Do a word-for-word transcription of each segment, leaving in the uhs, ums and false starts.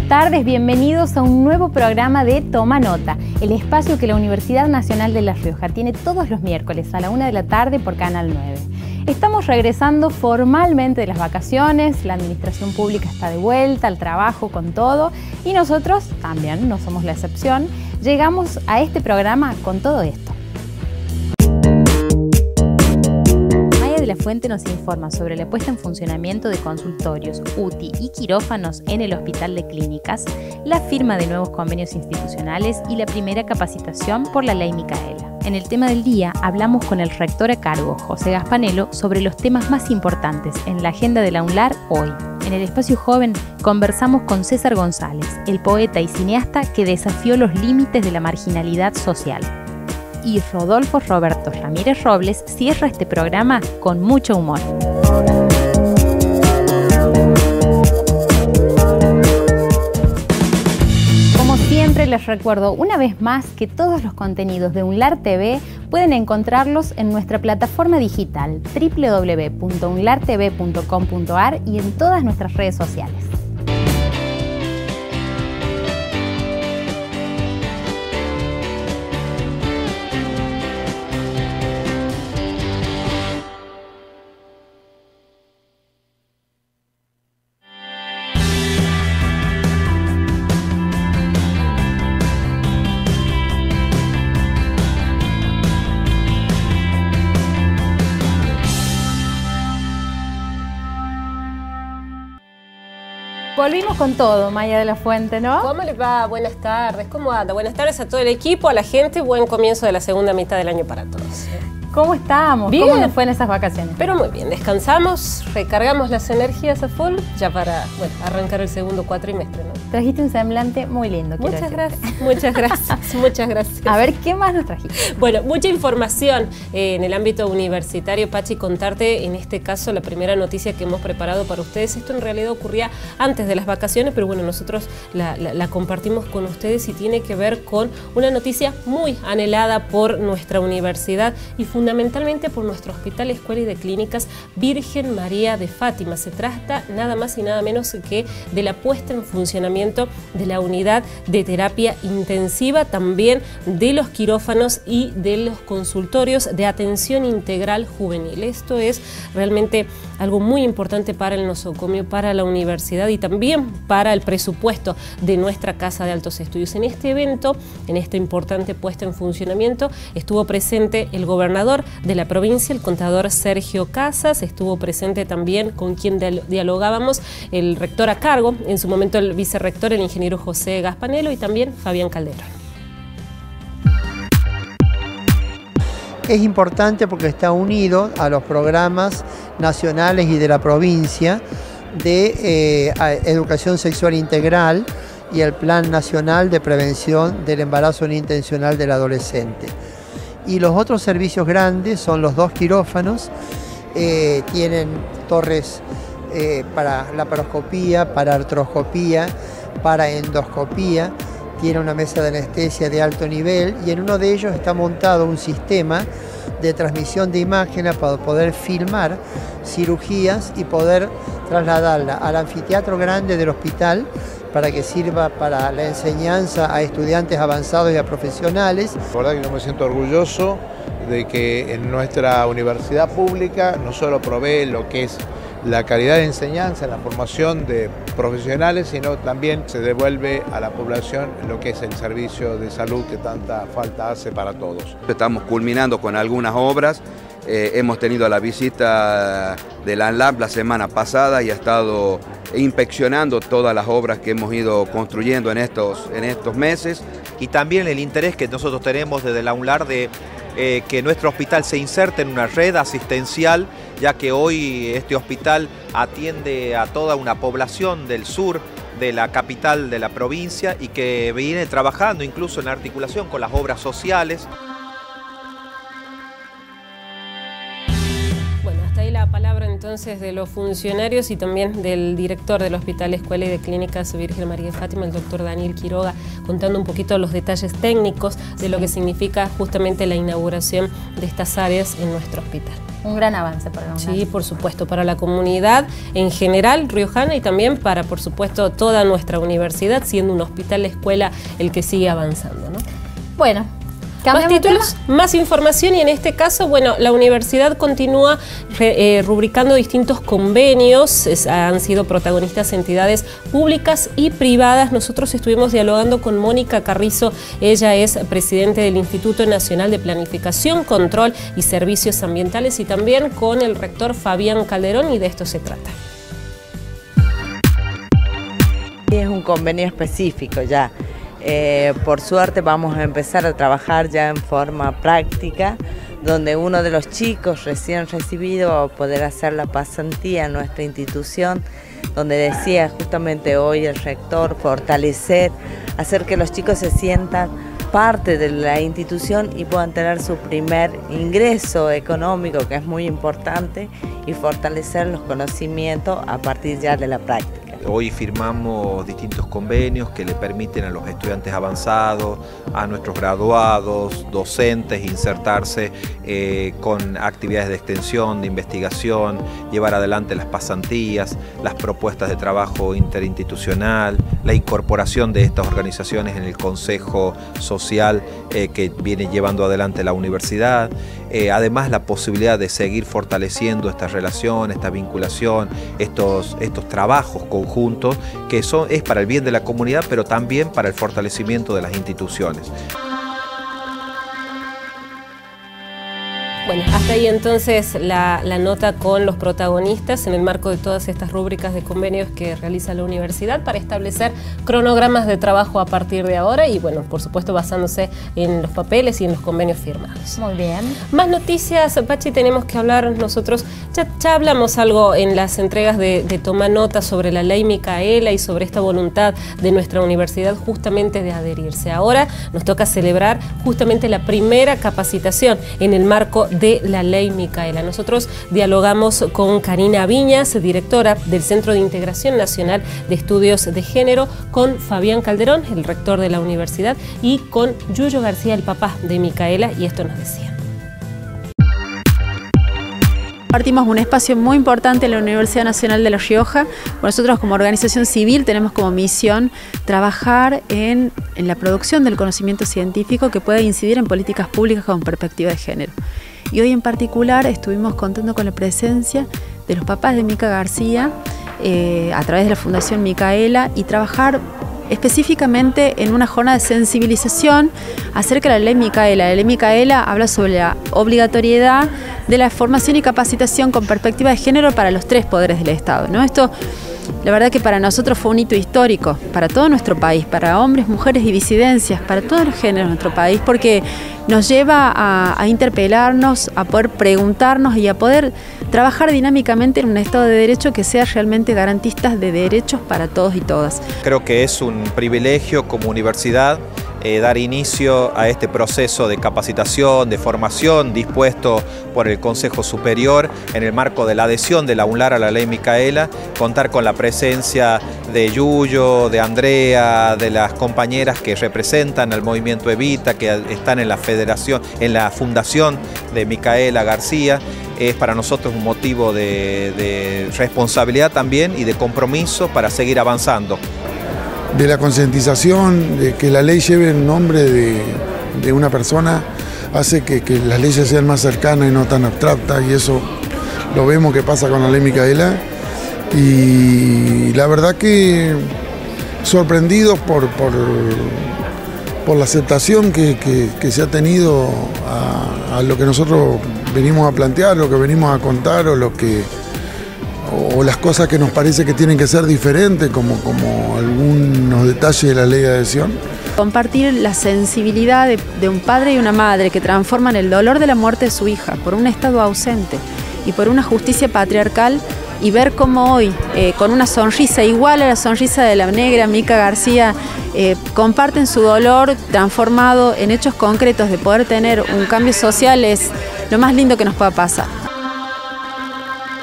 buenas tardes, bienvenidos a un nuevo programa de Toma Nota, el espacio que la Universidad Nacional de La Rioja tiene todos los miércoles a la una de la tarde por Canal nueve. Estamos regresando formalmente de las vacaciones, la administración pública está de vuelta al trabajo con todo y nosotros también, no somos la excepción, llegamos a este programa con todo esto. De la Fuente nos informa sobre la puesta en funcionamiento de consultorios, U T I y quirófanos en el Hospital de Clínicas, la firma de nuevos convenios institucionales y la primera capacitación por la Ley Micaela. En el tema del día hablamos con el rector a cargo, José Gaspanello, sobre los temas más importantes en la agenda de la UNLAR hoy. En el espacio joven conversamos con César González, el poeta y cineasta que desafió los límites de la marginalidad social. Y Rodolfo Roberto Ramírez Robles cierra este programa con mucho humor. Como siempre les recuerdo una vez más que todos los contenidos de UNLAR T V pueden encontrarlos en nuestra plataforma digital doble u doble u doble u punto unlar t v punto com punto a r y en todas nuestras redes sociales. Volvimos con todo, Maya de la Fuente, ¿no? ¿Cómo les va? Buenas tardes, ¿cómo anda? Buenas tardes a todo el equipo, a la gente, buen comienzo de la segunda mitad del año para todos. ¿Cómo estamos? Bien. ¿Cómo nos fue en esas vacaciones? Pero muy bien, descansamos, recargamos las energías a full, ya para bueno, arrancar el segundo cuatrimestre, ¿no? Trajiste un semblante muy lindo. Muchas gracias, muchas gracias, muchas gracias. A ver, ¿qué más nos trajiste? Bueno, mucha información eh, en el ámbito universitario, Pachi, contarte en este caso la primera noticia que hemos preparado para ustedes. Esto en realidad ocurría antes de las vacaciones, pero bueno, nosotros la, la, la compartimos con ustedes y tiene que ver con una noticia muy anhelada por nuestra universidad y fundamentalmente fundamentalmente por nuestro Hospital, Escuela y de Clínicas Virgen María de Fátima. Se trata nada más y nada menos que de la puesta en funcionamiento de la unidad de terapia intensiva, también de los quirófanos y de los consultorios de atención integral juvenil. Esto es realmente algo muy importante para el nosocomio, para la universidad y también para el presupuesto de nuestra Casa de Altos Estudios. En este evento, en esta importante puesta en funcionamiento, estuvo presente el gobernador de la provincia, el contador Sergio Casas, estuvo presente también con quien dialogábamos el rector a cargo, en su momento el vicerrector, el ingeniero José Gaspanello y también Fabián Calderón. Es importante porque está unido a los programas nacionales y de la provincia de eh, educación sexual integral y el Plan Nacional de Prevención del Embarazo No Intencional del Adolescente. Y los otros servicios grandes son los dos quirófanos, eh, tienen torres eh, para laparoscopía, para artroscopía, para endoscopía, tiene una mesa de anestesia de alto nivel y en uno de ellos está montado un sistema de transmisión de imágenes para poder filmar cirugías y poder trasladarla al anfiteatro grande del hospital para que sirva para la enseñanza a estudiantes avanzados y a profesionales. La verdad que yo me siento orgulloso de que en nuestra universidad pública no solo provee lo que es la calidad de enseñanza, la formación de profesionales, sino también se devuelve a la población lo que es el servicio de salud que tanta falta hace para todos. Estamos culminando con algunas obras. Eh, hemos tenido la visita de la ANLAB la semana pasada y ha estado inspeccionando todas las obras que hemos ido construyendo en estos, en estos meses. Y también el interés que nosotros tenemos desde la UNLAR de eh, que nuestro hospital se inserte en una red asistencial, ya que hoy este hospital atiende a toda una población del sur de la capital de la provincia y que viene trabajando incluso en articulación con las obras sociales. la palabra entonces de los funcionarios y también del director del Hospital Escuela y de Clínicas Virgen María de Fátima, el doctor Daniel Quiroga, contando un poquito los detalles técnicos de lo que significa justamente la inauguración de estas áreas en nuestro hospital. Un gran avance para la UNAR. Sí, por supuesto, para la comunidad en general riojana y también para, por supuesto, toda nuestra universidad, siendo un hospital escuela el que sigue avanzando, ¿no? Bueno. Más títulos, más información y en este caso, bueno, la universidad continúa re, eh, rubricando distintos convenios, es, han sido protagonistas entidades públicas y privadas. Nosotros estuvimos dialogando con Mónica Carrizo, ella es presidente del Instituto Nacional de Planificación, Control y Servicios Ambientales y también con el rector Fabián Calderón y de esto se trata. Es un convenio específico ya. Eh, por suerte vamos a empezar a trabajar ya en forma práctica, donde uno de los chicos recién recibido va a poder hacer la pasantía en nuestra institución, donde decía justamente hoy el rector, fortalecer, hacer que los chicos se sientan parte de la institución y puedan tener su primer ingreso económico, que es muy importante, y fortalecer los conocimientos a partir ya de la práctica. Hoy firmamos distintos convenios que le permiten a los estudiantes avanzados, a nuestros graduados, docentes, insertarse eh, con actividades de extensión, de investigación, llevar adelante las pasantías, las propuestas de trabajo interinstitucional, la incorporación de estas organizaciones en el Consejo Social eh, que viene llevando adelante la universidad. Eh, además, la posibilidad de seguir fortaleciendo esta relación, esta vinculación, estos, estos trabajos conjuntos que son, es para el bien de la comunidad, pero también para el fortalecimiento de las instituciones. Bueno, hasta ahí entonces la, la nota con los protagonistas en el marco de todas estas rúbricas de convenios que realiza la universidad para establecer cronogramas de trabajo a partir de ahora y, bueno, por supuesto basándose en los papeles y en los convenios firmados. Muy bien. Más noticias, Pachi, tenemos que hablar nosotros, ya, ya hablamos algo en las entregas de, de Toma Nota sobre la ley Micaela y sobre esta voluntad de nuestra universidad justamente de adherirse. Ahora nos toca celebrar justamente la primera capacitación en el marco de la ley Micaela. Nosotros dialogamos con Karina Viñas, directora del Centro de Integración Nacional de Estudios de Género, con Fabián Calderón, el rector de la universidad, y con Yuyo García, el papá de Micaela, y esto nos decía. Compartimos un espacio muy importante en la Universidad Nacional de La Rioja. Nosotros como organización civil tenemos como misión trabajar en, en la producción del conocimiento científico que pueda incidir en políticas públicas con perspectiva de género. Y hoy en particular estuvimos contando con la presencia de los papás de Mica García eh, a través de la Fundación Micaela y trabajar específicamente en una jornada de sensibilización acerca de la ley Micaela. La ley Micaela habla sobre la obligatoriedad de la formación y capacitación con perspectiva de género para los tres poderes del Estado, ¿no? Esto, la verdad que para nosotros fue un hito histórico, para todo nuestro país, para hombres, mujeres y disidencias, para todos los géneros de nuestro país, porque nos lleva a, a interpelarnos, a poder preguntarnos y a poder trabajar dinámicamente en un Estado de Derecho que sea realmente garantista de derechos para todos y todas. Creo que es un privilegio como universidad eh, dar inicio a este proceso de capacitación, de formación dispuesto por el Consejo Superior en el marco de la adhesión de la UNLAR a la ley Micaela, contar con la presencia de Yuyo, de Andrea, de las compañeras que representan al movimiento Evita, que están en la federación, en la fundación de Micaela García. Es para nosotros un motivo de, de responsabilidad también y de compromiso para seguir avanzando. De la concientización, de que la ley lleve el nombre de, de una persona, hace que, que las leyes sean más cercanas y no tan abstractas, y eso lo vemos que pasa con la ley Micaela. Y la verdad que sorprendidos por, por, por la aceptación que, que, que se ha tenido a, a lo que nosotros venimos a plantear, lo que venimos a contar o lo que o las cosas que nos parece que tienen que ser diferentes, como, como algunos detalles de la ley de adhesión. Compartir la sensibilidad de, de un padre y una madre que transforman el dolor de la muerte de su hija por un Estado ausente y por una justicia patriarcal, y ver cómo hoy, eh, con una sonrisa igual a la sonrisa de la negra Mica García, eh, comparten su dolor transformado en hechos concretos de poder tener un cambio social, es lo más lindo que nos pueda pasar.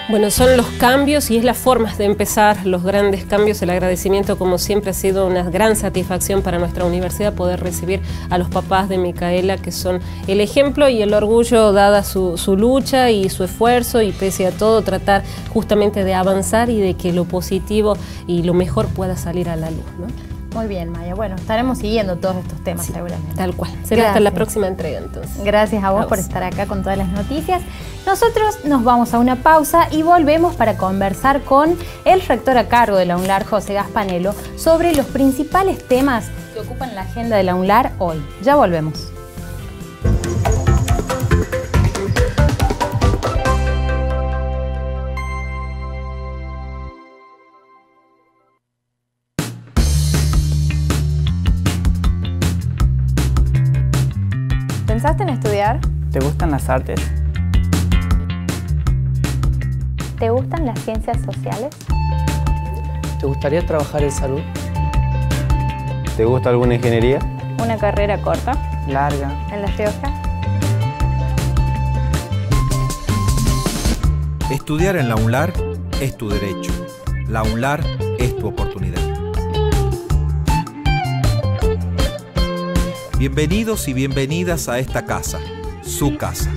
Bueno, son los cambios y es las formas de empezar los grandes cambios. El agradecimiento, como siempre, ha sido una gran satisfacción para nuestra universidad poder recibir a los papás de Micaela, que son el ejemplo y el orgullo dada su, su lucha y su esfuerzo, y pese a todo tratar justamente de avanzar y de que lo positivo y lo mejor pueda salir a la luz, ¿no? Muy bien, Maya. Bueno, estaremos siguiendo todos estos temas, sí, seguramente. Tal cual. Será hasta la próxima entrega, entonces. Gracias a vos, a vos por estar acá con todas las noticias. Nosotros nos vamos a una pausa y volvemos para conversar con el rector a cargo de la UNLAR, José Gaspanello, sobre los principales temas que ocupan la agenda de la UNLAR hoy. Ya volvemos. ¿Pensaste en estudiar? ¿Te gustan las artes? ¿Te gustan las ciencias sociales? ¿Te gustaría trabajar en salud? ¿Te gusta alguna ingeniería? ¿Una carrera corta? Larga. ¿En La Rioja? Estudiar en la UNLAR es tu derecho. La UNLAR es tu oportunidad. Bienvenidos y bienvenidas a esta casa, su casa.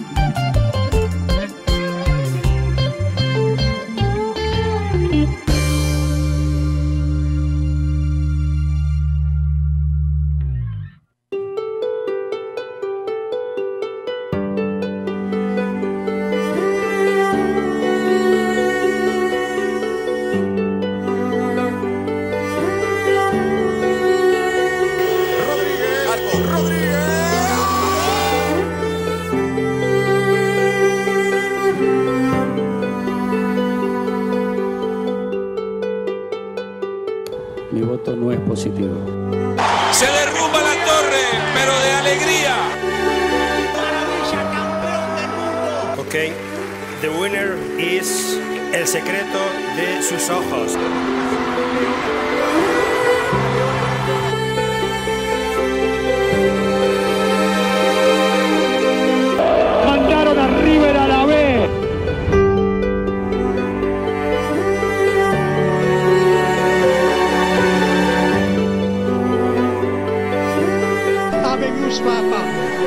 Mi voto no es positivo. Se derrumba la torre, pero de alegría. Ok, the winner is El secreto de sus ojos. Mandaron a River a la B. Papa.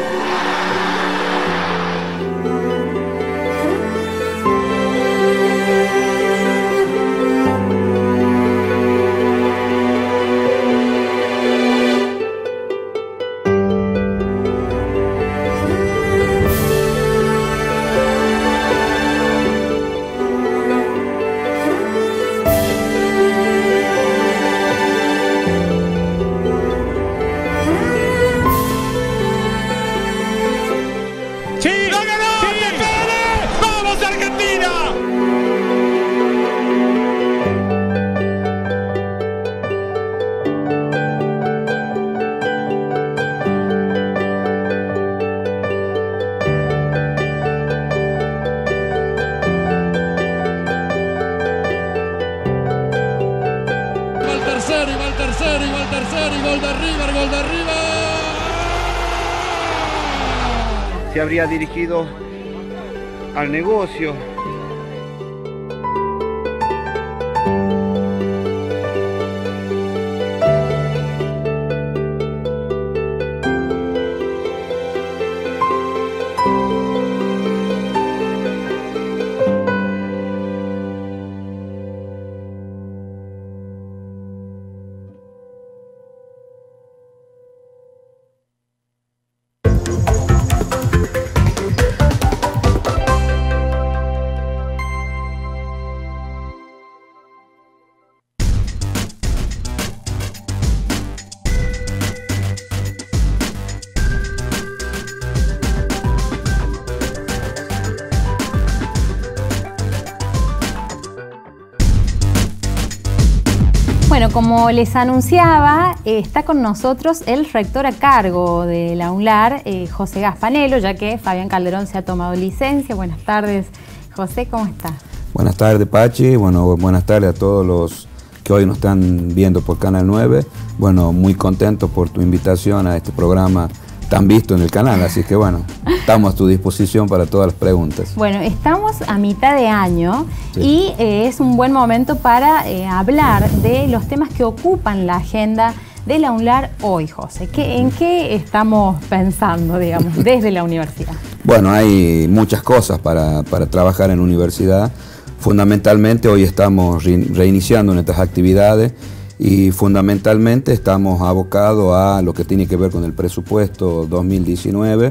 Se habría dirigido al negocio. Bueno, como les anunciaba, eh, está con nosotros el rector a cargo de la UNLAR, eh, José Gaspanello, ya que Fabián Calderón se ha tomado licencia. Buenas tardes, José, ¿cómo estás? Buenas tardes, Pachi. Bueno, buenas tardes a todos los que hoy nos están viendo por Canal nueve. Bueno, muy contento por tu invitación a este programa están vistos en el canal, así que bueno, estamos a tu disposición para todas las preguntas. Bueno, estamos a mitad de año sí. y eh, es un buen momento para eh, hablar de los temas que ocupan la agenda de la UNLAR hoy, José. ¿Qué, ¿En qué estamos pensando, digamos, desde la universidad? Bueno, hay muchas cosas para, para trabajar en universidad. Fundamentalmente hoy estamos re reiniciando nuestras actividades y fundamentalmente estamos abocados a lo que tiene que ver con el presupuesto dos mil diecinueve,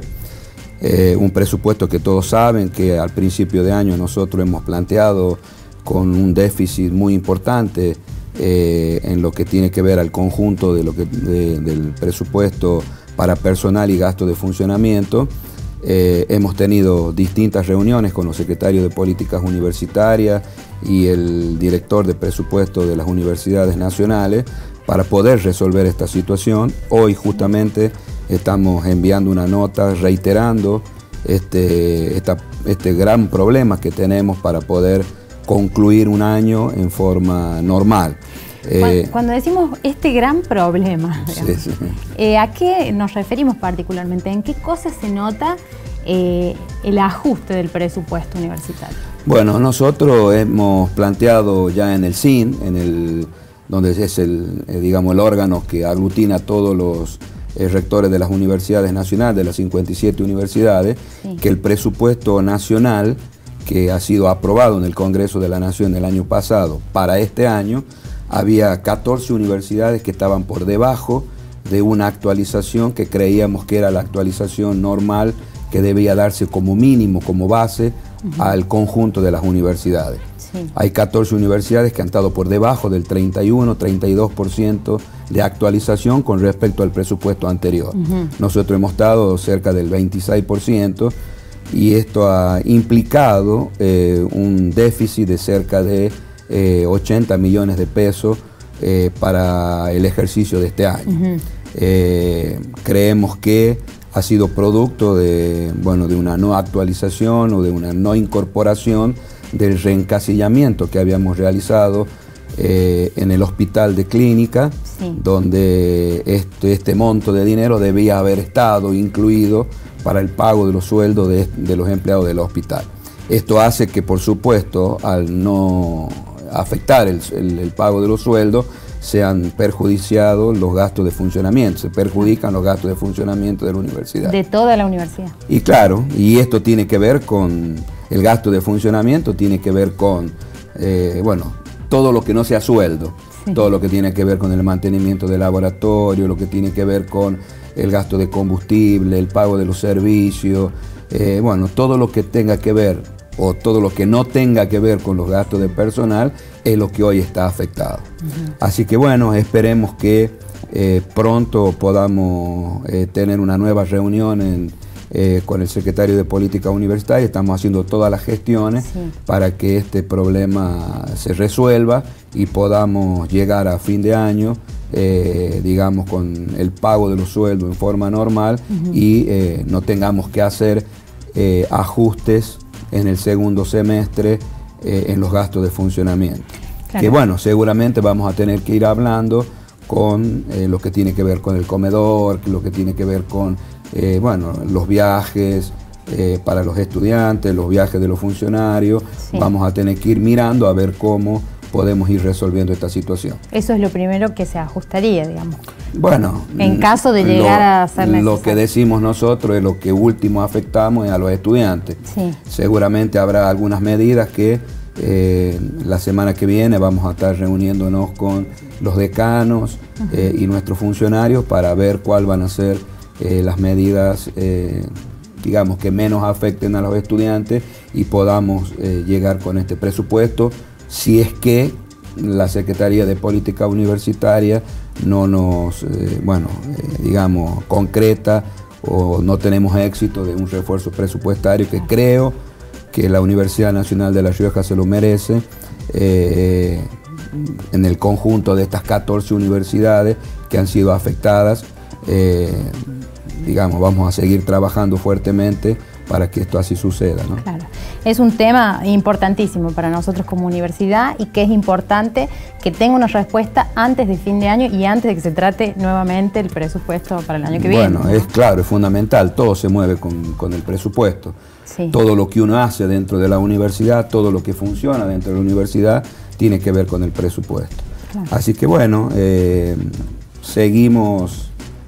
eh, un presupuesto que todos saben que al principio de año nosotros hemos planteado con un déficit muy importante eh, en lo que tiene que ver al conjunto de lo que, de, del presupuesto para personal y gasto de funcionamiento. Eh, hemos tenido distintas reuniones con los secretarios de políticas universitarias y el director de presupuesto de las universidades nacionales para poder resolver esta situación. Hoy justamente estamos enviando una nota reiterando este, esta, este gran problema que tenemos para poder concluir un año en forma normal. Eh, Cuando decimos este gran problema, sí, sí. Eh, ¿a qué nos referimos particularmente? ¿En qué cosas se nota eh, el ajuste del presupuesto universitario? Bueno, nosotros hemos planteado ya en el C I N, en el, donde es el, eh, digamos, el órgano que aglutina a todos los eh, rectores de las universidades nacionales, de las cincuenta y siete universidades, sí. que el presupuesto nacional que ha sido aprobado en el Congreso de la Nación el año pasado para este año, había catorce universidades que estaban por debajo de una actualización que creíamos que era la actualización normal que debía darse como mínimo, como base, uh-huh. al conjunto de las universidades. Sí. Hay catorce universidades que han estado por debajo del treinta y uno, treinta y dos por ciento de actualización con respecto al presupuesto anterior. Uh-huh. Nosotros hemos estado cerca del veintiséis por ciento y esto ha implicado eh, un déficit de cerca de Eh, ochenta millones de pesos eh, para el ejercicio de este año. Uh-huh. eh, creemos que ha sido producto de, bueno, de una no actualización o de una no incorporación del reencasillamiento que habíamos realizado eh, en el hospital de clínica, sí. donde este, este monto de dinero debía haber estado incluido para el pago de los sueldos de, de los empleados del hospital. Esto hace que, por supuesto, al no afectar el, el, el pago de los sueldos, sean perjudiciados los gastos de funcionamiento, se perjudican los gastos de funcionamiento de la universidad. De toda la universidad. Y claro, y esto tiene que ver con, el gasto de funcionamiento tiene que ver con, eh, bueno, todo lo que no sea sueldo, sí. todo lo que tiene que ver con el mantenimiento del laboratorio, lo que tiene que ver con el gasto de combustible, el pago de los servicios, eh, bueno, todo lo que tenga que ver o todo lo que no tenga que ver con los gastos de personal es lo que hoy está afectado. Uh-huh. Así que bueno, esperemos que eh, pronto podamos eh, tener una nueva reunión en, eh, con el secretario de Política Universitaria. Estamos haciendo todas las gestiones sí. para que este problema se resuelva y podamos llegar a fin de año, eh, digamos, con el pago de los sueldos en forma normal uh-huh. y eh, no tengamos que hacer eh, ajustes en el segundo semestre eh, en los gastos de funcionamiento. Claro. Que bueno, seguramente vamos a tener que ir hablando con eh, lo que tiene que ver con el comedor, lo que tiene que ver con eh, bueno, los viajes eh, para los estudiantes, los viajes de los funcionarios. Sí. Vamos a tener que ir mirando a ver cómo podemos ir resolviendo esta situación. Eso es lo primero que se ajustaría, digamos. Bueno, en caso de llegar lo, a ser necesario. Lo que decimos nosotros es lo que último afectamos a los estudiantes. Sí. Seguramente habrá algunas medidas que eh, la semana que viene vamos a estar reuniéndonos con los decanos uh-huh. eh, y nuestros funcionarios para ver cuáles van a ser eh, las medidas eh, digamos que menos afecten a los estudiantes y podamos eh, llegar con este presupuesto, si es que la Secretaría de Política Universitaria no nos, eh, bueno, eh, digamos, concreta o no tenemos éxito de un refuerzo presupuestario que creo que la Universidad Nacional de La Rioja se lo merece, eh, en el conjunto de estas catorce universidades que han sido afectadas. Eh, digamos, vamos a seguir trabajando fuertemente para que esto así suceda, ¿no? Claro. Es un tema importantísimo para nosotros como universidad y que es importante que tenga una respuesta antes de fin de año y antes de que se trate nuevamente el presupuesto para el año que viene. Bueno, es claro, es fundamental, todo se mueve con, con el presupuesto. Sí. Todo lo que uno hace dentro de la universidad, todo lo que funciona dentro de la universidad, tiene que ver con el presupuesto. Claro. Así que bueno, eh, seguimos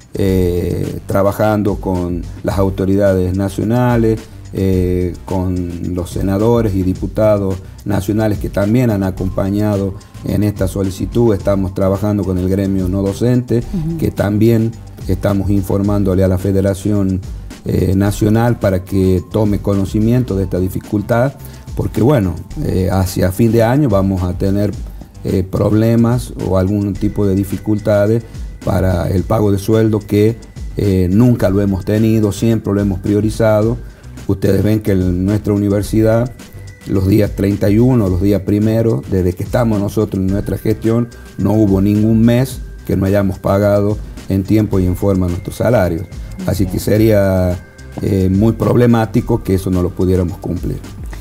eh, trabajando con las autoridades nacionales, eh, con los senadores y diputados nacionales que también han acompañado en esta solicitud. Estamos trabajando con el gremio no docente, uh-huh. que también estamos informándole a la Federación eh, Nacional para que tome conocimiento de esta dificultad, porque bueno, eh, hacia fin de año vamos a tener eh, problemas o algún tipo de dificultades para el pago de sueldo que eh, nunca lo hemos tenido, siempre lo hemos priorizado. Ustedes ven que en nuestra universidad, los días treinta y uno, los días primeros, desde que estamos nosotros en nuestra gestión, no hubo ningún mes que no hayamos pagado en tiempo y en forma nuestros salarios. Así que sería eh, muy problemático que eso no lo pudiéramos cumplir.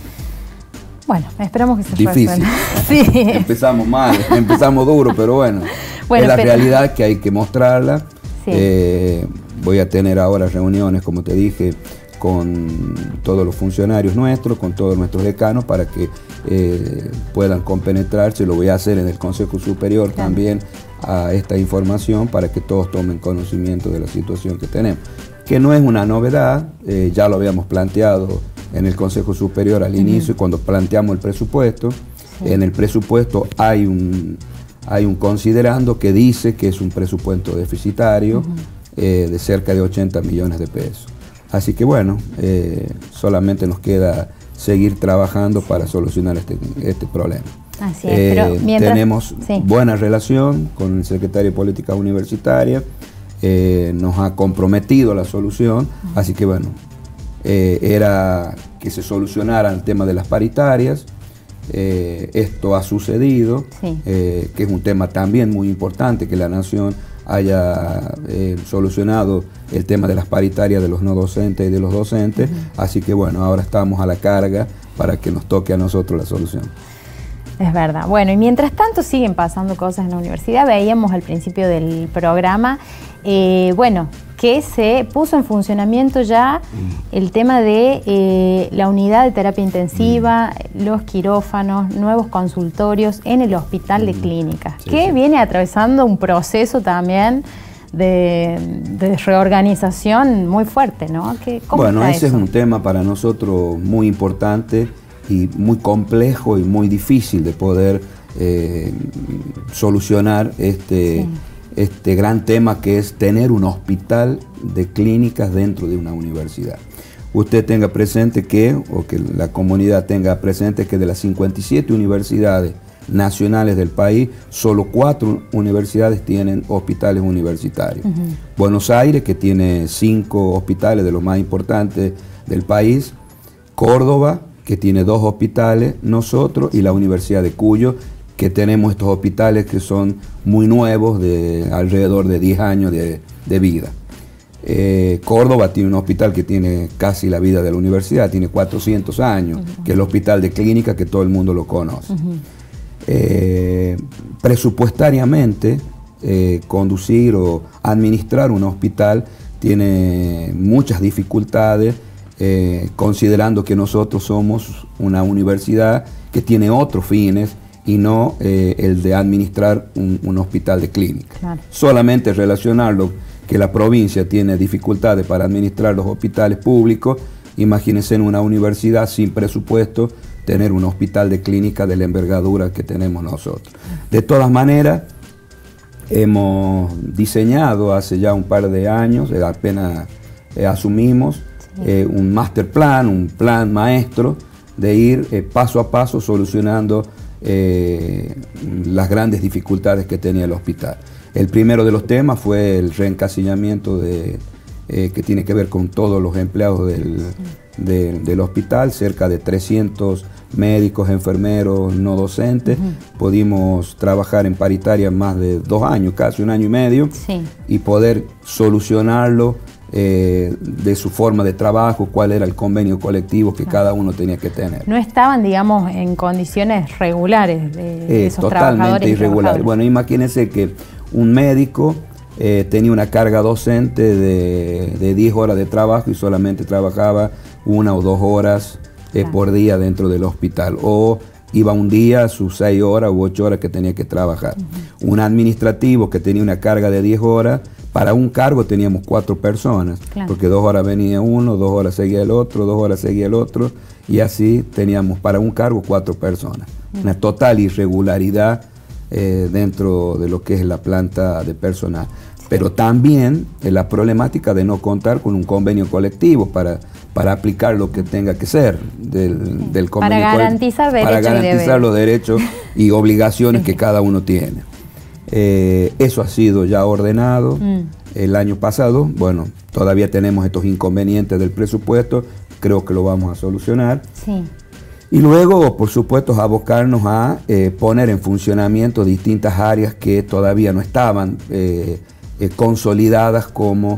Bueno, esperamos que se Difícil. Sí. Empezamos mal, empezamos duro, pero bueno, bueno es la pero... realidad que hay que mostrarla. Sí. Eh, voy a tener ahora reuniones, como te dije, con todos los funcionarios nuestros, con todos nuestros decanos, para que eh, puedan compenetrarse. Lo voy a hacer en el Consejo Superior claro. también a esta información, para que todos tomen conocimiento de la situación que tenemos. Que no es una novedad, eh, ya lo habíamos planteado en el Consejo Superior al uh-huh. inicio, cuando planteamos el presupuesto. Sí. En el presupuesto hay un, hay un considerando que dice que es un presupuesto deficitario uh-huh. eh, de cerca de ochenta millones de pesos. Así que bueno, eh, solamente nos queda seguir trabajando para solucionar este, este problema. Así es, eh, pero mientras... Tenemos sí. buena relación con el secretario de Política Universitaria, eh, nos ha comprometido a la solución, uh-huh. así que bueno, eh, era que se solucionara el tema de las paritarias. Eh, esto ha sucedido, sí. eh, que es un tema también muy importante, que la Nación haya eh, solucionado el tema de las paritarias de los no docentes y de los docentes, uh-huh. así que bueno, ahora estamos a la carga para que nos toque a nosotros la solución. Es verdad. Bueno, y mientras tanto siguen pasando cosas en la universidad. Veíamos al principio del programa, eh, bueno, que se puso en funcionamiento ya mm. el tema de eh, la unidad de terapia intensiva, mm. los quirófanos, nuevos consultorios en el Hospital mm. de Clínicas, sí, que sí. viene atravesando un proceso también de, de reorganización muy fuerte, ¿no? ¿Qué, cómo bueno, ese eso? es un tema para nosotros muy importante y muy complejo y muy difícil de poder eh, solucionar este, sí. este gran tema, que es tener un hospital de clínicas dentro de una universidad. Usted tenga presente que, o que la comunidad tenga presente que de las cincuenta y siete universidades nacionales del país, solo cuatro universidades tienen hospitales universitarios. Uh-huh. Buenos Aires, que tiene cinco hospitales de los más importantes del país, Córdoba, que tiene dos hospitales, nosotros, y la Universidad de Cuyo, que tenemos estos hospitales que son muy nuevos, de alrededor de diez años de, de vida. Eh, Córdoba tiene un hospital que tiene casi la vida de la universidad, tiene cuatrocientos años, uh-huh. que es el Hospital de Clínica, que todo el mundo lo conoce. Uh-huh. eh, presupuestariamente, eh, conducir o administrar un hospital tiene muchas dificultades, Eh, considerando que nosotros somos una universidad que tiene otros fines y no eh, el de administrar un, un hospital de clínica. Claro. Solamente relacionarlo que la provincia tiene dificultades para administrar los hospitales públicos, imagínense en una universidad sin presupuesto tener un hospital de clínica de la envergadura que tenemos nosotros. De todas maneras, hemos diseñado hace ya un par de años, eh, apenas eh, asumimos, Eh, un master plan, un plan maestro de ir eh, paso a paso solucionando eh, las grandes dificultades que tenía el hospital. El primero de los temas fue el reencasillamiento de, eh, que tiene que ver con todos los empleados del, de, del hospital, cerca de trescientos médicos, enfermeros, no docentes. Uh-huh. Pudimos trabajar en paritaria más de dos años, casi un año y medio, sí. y poder solucionarlo eh, de su forma de trabajo, cuál era el convenio colectivo que cada uno tenía que tener. No estaban, digamos, en condiciones regulares de, de Eh, esos totalmente trabajadores y irregular. trabajadoras. Bueno, imagínense que un médico eh, tenía una carga docente de, de diez horas de trabajo y solamente trabajaba una o dos horas eh, claro. por día dentro del hospital. O iba un día a sus seis horas u ocho horas que tenía que trabajar. Uh-huh. Un administrativo que tenía una carga de diez horas, para un cargo teníamos cuatro personas, claro. porque dos horas venía uno, dos horas seguía el otro, dos horas seguía el otro, y así teníamos para un cargo cuatro personas. Uh-huh. Una total irregularidad eh, dentro de lo que es la planta de personal. Sí. Pero también eh, la problemática de no contar con un convenio colectivo para, para aplicar lo que tenga que ser del, del convenio para garantizar colectivo, para garantizar los derechos y obligaciones sí. que cada uno tiene. Eh, eso ha sido ya ordenado mm. el año pasado. Bueno, todavía tenemos estos inconvenientes del presupuesto, creo que lo vamos a solucionar. Sí. Y luego, por supuesto, abocarnos a eh, poner en funcionamiento distintas áreas que todavía no estaban eh, eh, consolidadas como,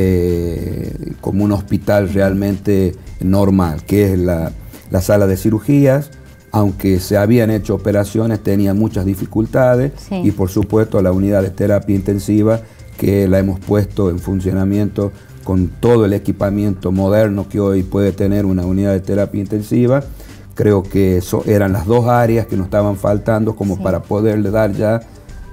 eh, como un hospital realmente normal, que es la, la sala de cirugías. Aunque se habían hecho operaciones, tenía muchas dificultades sí. y por supuesto la unidad de terapia intensiva que la hemos puesto en funcionamiento con todo el equipamiento moderno que hoy puede tener una unidad de terapia intensiva. Creo que eso eran las dos áreas que nos estaban faltando como sí. para poderle dar ya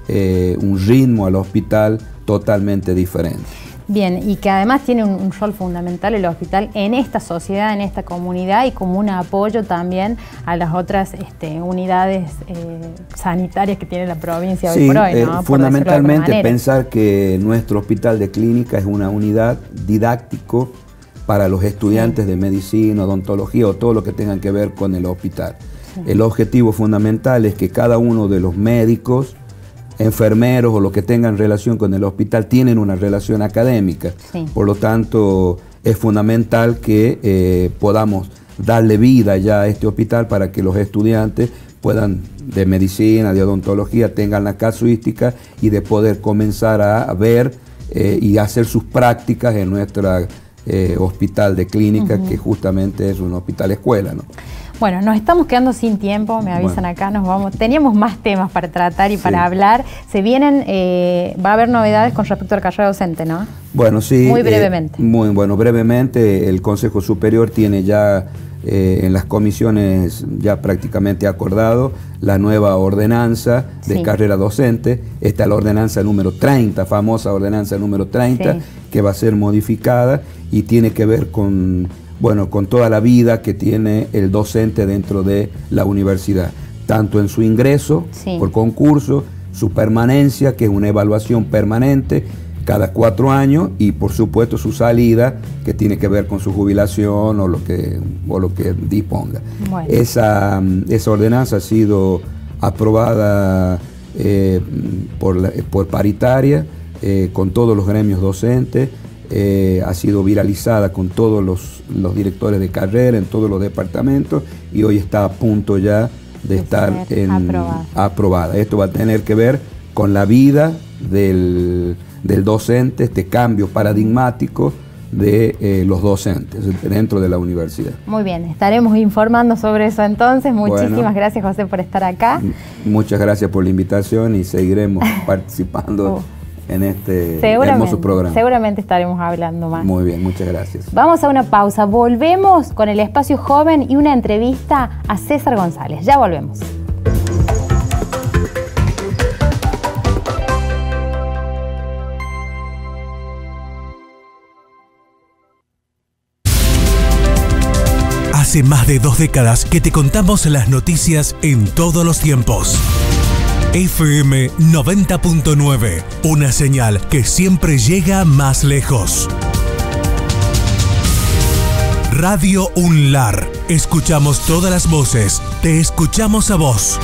eh, un ritmo al hospital totalmente diferente. Bien, y que además tiene un, un rol fundamental el hospital en esta sociedad, en esta comunidad y como un apoyo también a las otras este, unidades eh, sanitarias que tiene la provincia sí, hoy por hoy, ¿no? Eh, fundamentalmente pensar que nuestro hospital de clínica es una unidad didáctico para los estudiantes sí. de medicina, odontología o todo lo que tengan que ver con el hospital. Sí. El objetivo fundamental es que cada uno de los médicos, enfermeros o los que tengan relación con el hospital tienen una relación académica. Sí. Por lo tanto, es fundamental que eh, podamos darle vida ya a este hospital para que los estudiantes puedan, de medicina, de odontología, tengan la casuística y de poder comenzar a ver eh, y hacer sus prácticas en nuestro eh, hospital de clínica, uh-huh. que justamente es un hospital escuela, ¿no? Bueno, nos estamos quedando sin tiempo, me avisan bueno. acá, nos vamos. Teníamos más temas para tratar y sí. para hablar. Se vienen, eh, va a haber novedades con respecto a la carrera docente, ¿no? Bueno, sí. Muy brevemente. Eh, muy bueno, brevemente, el Consejo Superior tiene ya eh, en las comisiones ya prácticamente acordado la nueva ordenanza de sí. carrera docente. Esta es la ordenanza número treinta, famosa ordenanza número treinta, sí. que va a ser modificada y tiene que ver con... bueno, con toda la vida que tiene el docente dentro de la universidad, tanto en su ingreso sí. por concurso, su permanencia, que es una evaluación permanente cada cuatro años, y por supuesto su salida, que tiene que ver con su jubilación o lo que, o lo que disponga. Bueno. Esa, esa ordenanza ha sido aprobada eh, por, la, por paritaria, eh, con todos los gremios docentes. Eh, ha sido viralizada con todos los, los directores de carrera en todos los departamentos y hoy está a punto ya de, de estar en, aprobada. aprobada. Esto va a tener que ver con la vida del, del docente, este cambio paradigmático de eh, los docentes dentro de la universidad. Muy bien, estaremos informando sobre eso entonces. Muchísimas bueno, gracias, José, por estar acá. Muchas gracias por la invitación y seguiremos participando. Uh. en este hermoso programa. Seguramente estaremos hablando más. Muy bien, muchas gracias. Vamos a una pausa. Volvemos con el Espacio Joven y una entrevista a César González. Ya volvemos. Hace más de dos décadas que te contamos las noticias en todos los tiempos. F M noventa punto nueve, una señal que siempre llega más lejos. Radio UNLAR, escuchamos todas las voces, te escuchamos a vos.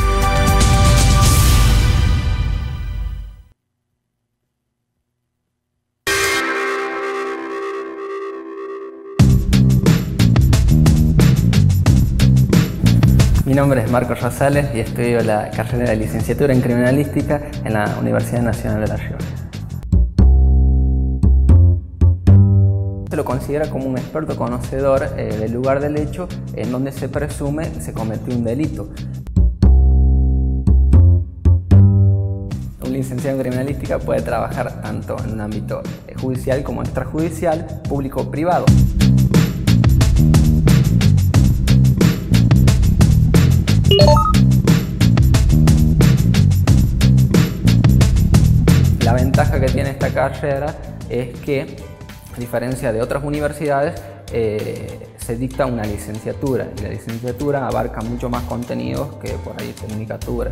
Mi nombre es Marcos Rosales y estudio la carrera de licenciatura en Criminalística en la Universidad Nacional de La Rioja. se lo considera como un experto conocedor eh, del lugar del hecho en donde se presume se cometió un delito. Un licenciado en criminalística puede trabajar tanto en un ámbito judicial como extrajudicial, público o privado. La ventaja que tiene esta carrera es que, a diferencia de otras universidades, eh, se dicta una licenciatura y la licenciatura abarca mucho más contenidos que por ahí tecnicatura.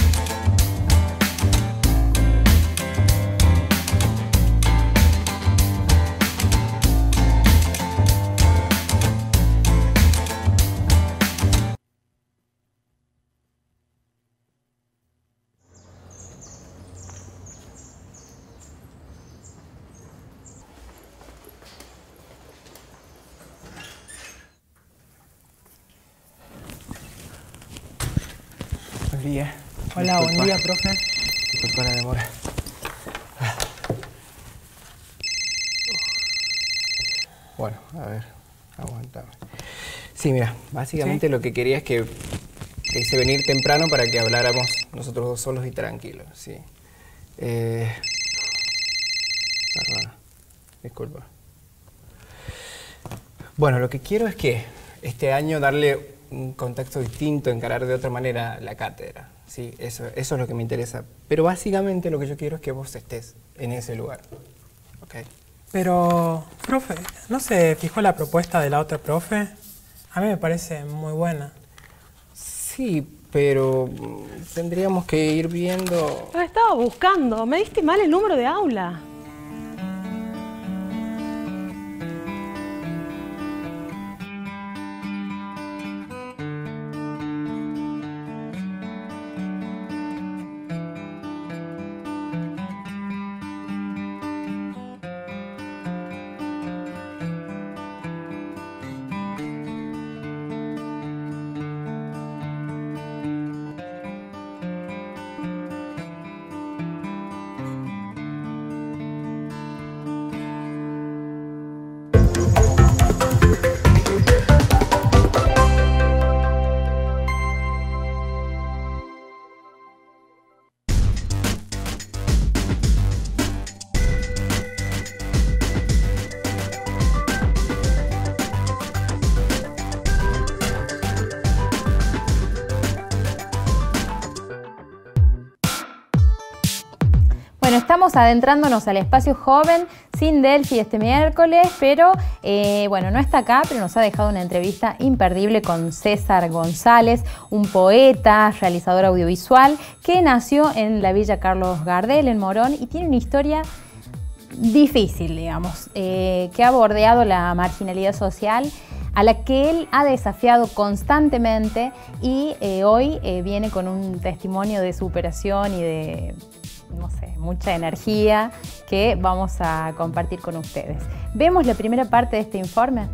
Buen día. Hola, disculpa. Buen día, profe. Disculpa la demora. Bueno, a ver, aguantame. Sí, mira, básicamente ¿Sí? lo que quería es que te hice venir temprano para que habláramos nosotros dos solos y tranquilos, sí. Eh... Perdona, disculpa. Bueno, lo que quiero es que este año darle un contexto distinto, encarar de otra manera la cátedra. Sí, eso, eso es lo que me interesa. Pero básicamente lo que yo quiero es que vos estés en ese lugar. ¿Okay? Pero, profe, ¿no se fijó la propuesta de la otra profe? A mí me parece muy buena. Sí, pero tendríamos que ir viendo... Lo estaba buscando. Me diste mal el número de aula. Bueno, estamos adentrándonos al espacio joven sin Delphi este miércoles, pero eh, bueno, no está acá, pero nos ha dejado una entrevista imperdible con César González, un poeta, realizador audiovisual, que nació en la Villa Carlos Gardel, en Morón, y tiene una historia difícil, digamos, eh, que ha bordeado la marginalidad social, a la que él ha desafiado constantemente y eh, hoy eh, viene con un testimonio de superación y de, no sé, mucha energía que vamos a compartir con ustedes. ¿Vemos la primera parte de este informe?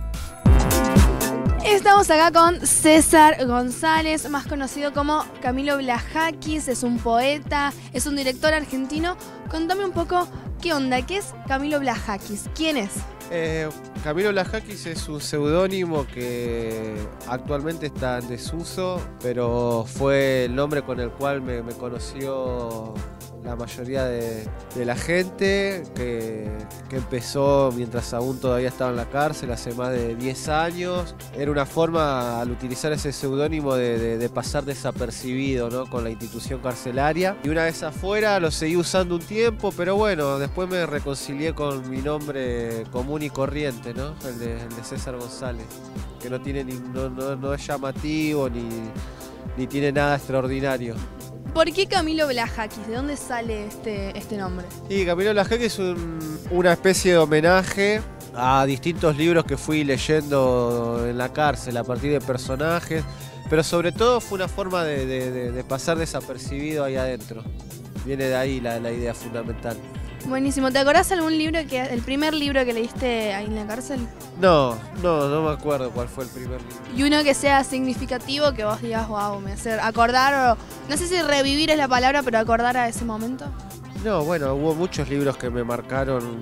Estamos acá con César González, más conocido como Camilo Blajakis, es un poeta, es un director argentino. Contame un poco qué onda, ¿qué es Camilo Blajakis? ¿Quién es? Eh, Camilo Blajakis es un seudónimo que actualmente está en desuso, pero fue el nombre con el cual me, me conoció la mayoría de, de la gente, que, que empezó mientras aún todavía estaba en la cárcel, hace más de diez años. Era una forma, al utilizar ese seudónimo, de, de, de pasar desapercibido, ¿no?, con la institución carcelaria. Y una vez afuera lo seguí usando un tiempo, pero bueno, después me reconcilié con mi nombre común y corriente, ¿no?, el de, el de César González, que no, tiene ni, no, no, no es llamativo ni, ni tiene nada extraordinario. ¿Por qué Camilo Blajakis? ¿De dónde sale este, este nombre? Sí, Camilo Blajakis es un, una especie de homenaje a distintos libros que fui leyendo en la cárcel a partir de personajes, pero sobre todo fue una forma de, de, de, de pasar desapercibido ahí adentro. Viene de ahí la, la idea fundamental. Buenísimo. ¿Te acordás algún libro, que el primer libro que leíste ahí en la cárcel? No, no, no me acuerdo cuál fue el primer libro. Y uno que sea significativo, que vos digas, wow, me hace acordar, o no sé si revivir es la palabra, pero acordar a ese momento. No, bueno, hubo muchos libros que me marcaron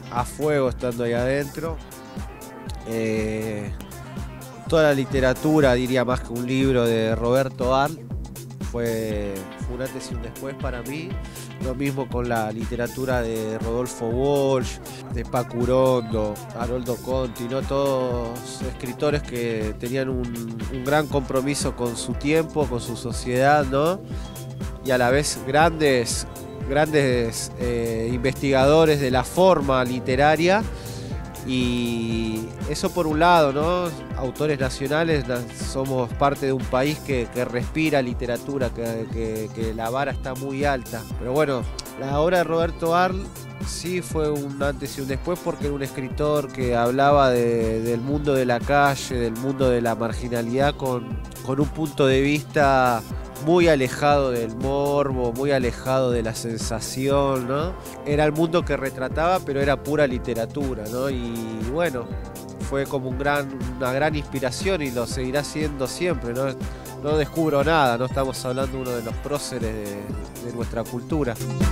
a fuego estando ahí adentro. Eh, toda la literatura, diría más que un libro, de Roberto Arlt, fue, fue un antes y un después para mí. Lo mismo con la literatura de Rodolfo Walsh, de Paco Urondo, Haroldo Conti, ¿no? Todos escritores que tenían un, un gran compromiso con su tiempo, con su sociedad, ¿no? Y a la vez grandes, grandes eh, investigadores de la forma literaria. Y eso por un lado, ¿no? Autores nacionales, somos parte de un país que, que respira literatura, que, que, que la vara está muy alta. Pero bueno, la obra de Roberto Arlt sí fue un antes y un después, porque era un escritor que hablaba de, del mundo de la calle, del mundo de la marginalidad con, con un punto de vista muy alejado del morbo, muy alejado de la sensación, ¿no? Era el mundo que retrataba, pero era pura literatura, ¿no? Y bueno, fue como un gran, una gran inspiración y lo seguirá siendo siempre, ¿no? No descubro nada, no estamos hablando de uno de los próceres de, de nuestra cultura.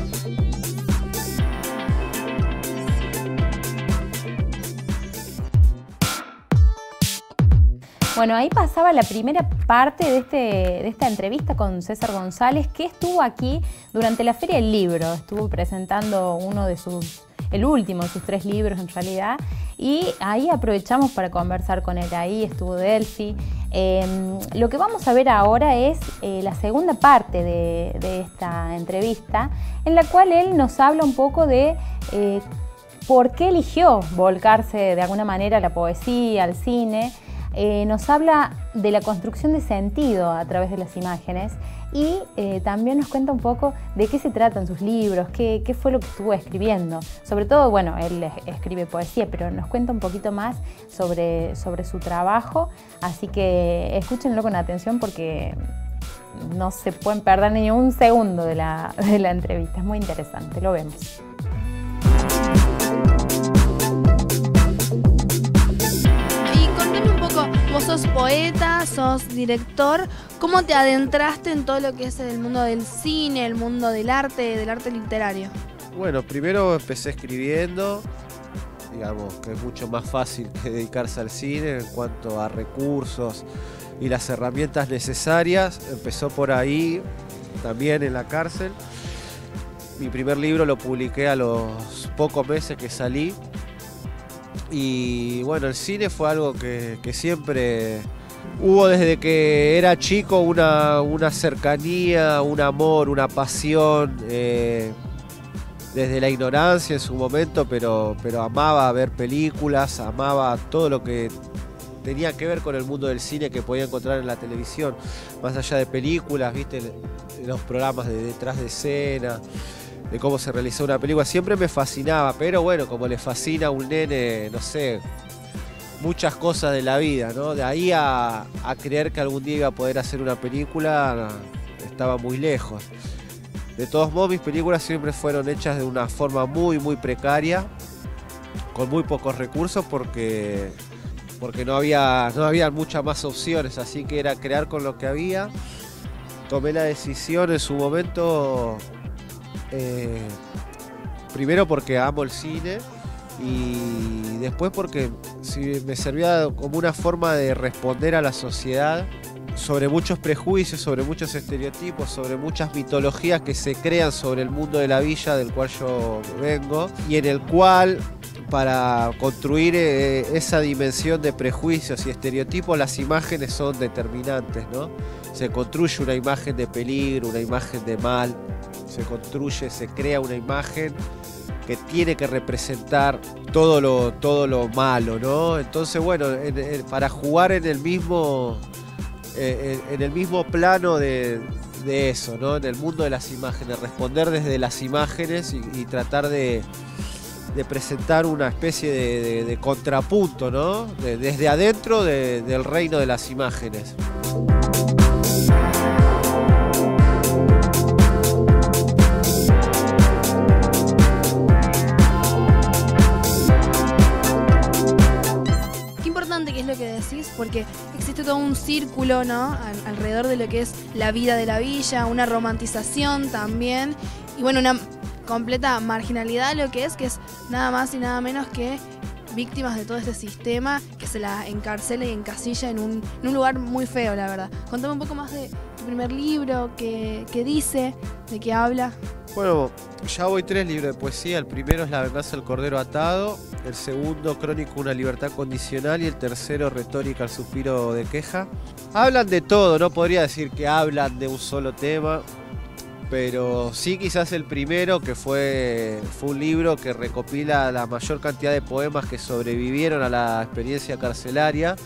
Bueno, ahí pasaba la primera parte de, este, de esta entrevista con César González, que estuvo aquí durante la Feria del Libro. Estuvo presentando uno de sus, el último de sus tres libros en realidad, y ahí aprovechamos para conversar con él. Ahí estuvo Delphi. Eh, lo que vamos a ver ahora es eh, la segunda parte de, de esta entrevista, en la cual él nos habla un poco de eh, por qué eligió volcarse de alguna manera a la poesía, al cine. Eh, nos habla de la construcción de sentido a través de las imágenes y eh, también nos cuenta un poco de qué se tratan sus libros, qué, qué fue lo que estuvo escribiendo. Sobre todo, bueno, él escribe poesía, pero nos cuenta un poquito más sobre, sobre su trabajo, así que escúchenlo con atención porque no se pueden perder ni un segundo de la, de la entrevista. Es muy interesante, lo vemos. Vos sos poeta, sos director. ¿Cómo te adentraste en todo lo que es el mundo del cine, el mundo del arte, del arte literario? Bueno, primero empecé escribiendo, digamos que es mucho más fácil que dedicarse al cine en cuanto a recursos y las herramientas necesarias. Empezó por ahí, también en la cárcel. Mi primer libro lo publiqué a los pocos meses que salí. Y bueno, el cine fue algo que, que siempre hubo desde que era chico, una, una cercanía, un amor, una pasión, eh, desde la ignorancia en su momento, pero, pero amaba ver películas, amaba todo lo que tenía que ver con el mundo del cine que podía encontrar en la televisión, más allá de películas, viste, los programas de detrás de escena, de cómo se realizó una película, siempre me fascinaba, pero bueno, como le fascina a un nene, no sé, muchas cosas de la vida, ¿no? De ahí a, a creer que algún día iba a poder hacer una película, estaba muy lejos. De todos modos, mis películas siempre fueron hechas de una forma muy, muy precaria, con muy pocos recursos, porque, porque no había, no había muchas más opciones, así que era crear con lo que había. Tomé la decisión en su momento... Eh, primero porque amo el cine y después porque si me servía como una forma de responder a la sociedad sobre muchos prejuicios, sobre muchos estereotipos, sobre muchas mitologías que se crean sobre el mundo de la villa del cual yo vengo y en el cual, para construir eh, esa dimensión de prejuicios y estereotipos, las imágenes son determinantes, ¿no? Se construye una imagen de peligro, una imagen de mal, se construye, se crea una imagen que tiene que representar todo lo, todo lo malo, ¿no? Entonces, bueno, en, en, para jugar en el mismo, eh, en, en el mismo plano de, de eso, ¿no? En el mundo de las imágenes, responder desde las imágenes y, y tratar de, de presentar una especie de, de, de contrapunto, ¿no? De, desde adentro de, del reino de las imágenes. Que es lo que decís, porque existe todo un círculo, ¿no? Al, alrededor de lo que es la vida de la villa, una romantización también, y bueno, una completa marginalidad lo que es, que es nada más y nada menos que víctimas de todo este sistema que se la encarcela y encasilla en un, en un lugar muy feo, la verdad. Contame un poco más de tu primer libro, qué, qué dice, de qué habla. Bueno, ya voy tres libros de poesía. El primero es La venganza del cordero atado, el segundo Crónico una libertad condicional y el tercero Retórica al suspiro de queja. Hablan de todo, no podría decir que hablan de un solo tema, pero sí quizás el primero, que fue, fue un libro que recopila la mayor cantidad de poemas que sobrevivieron a la experiencia carcelaria.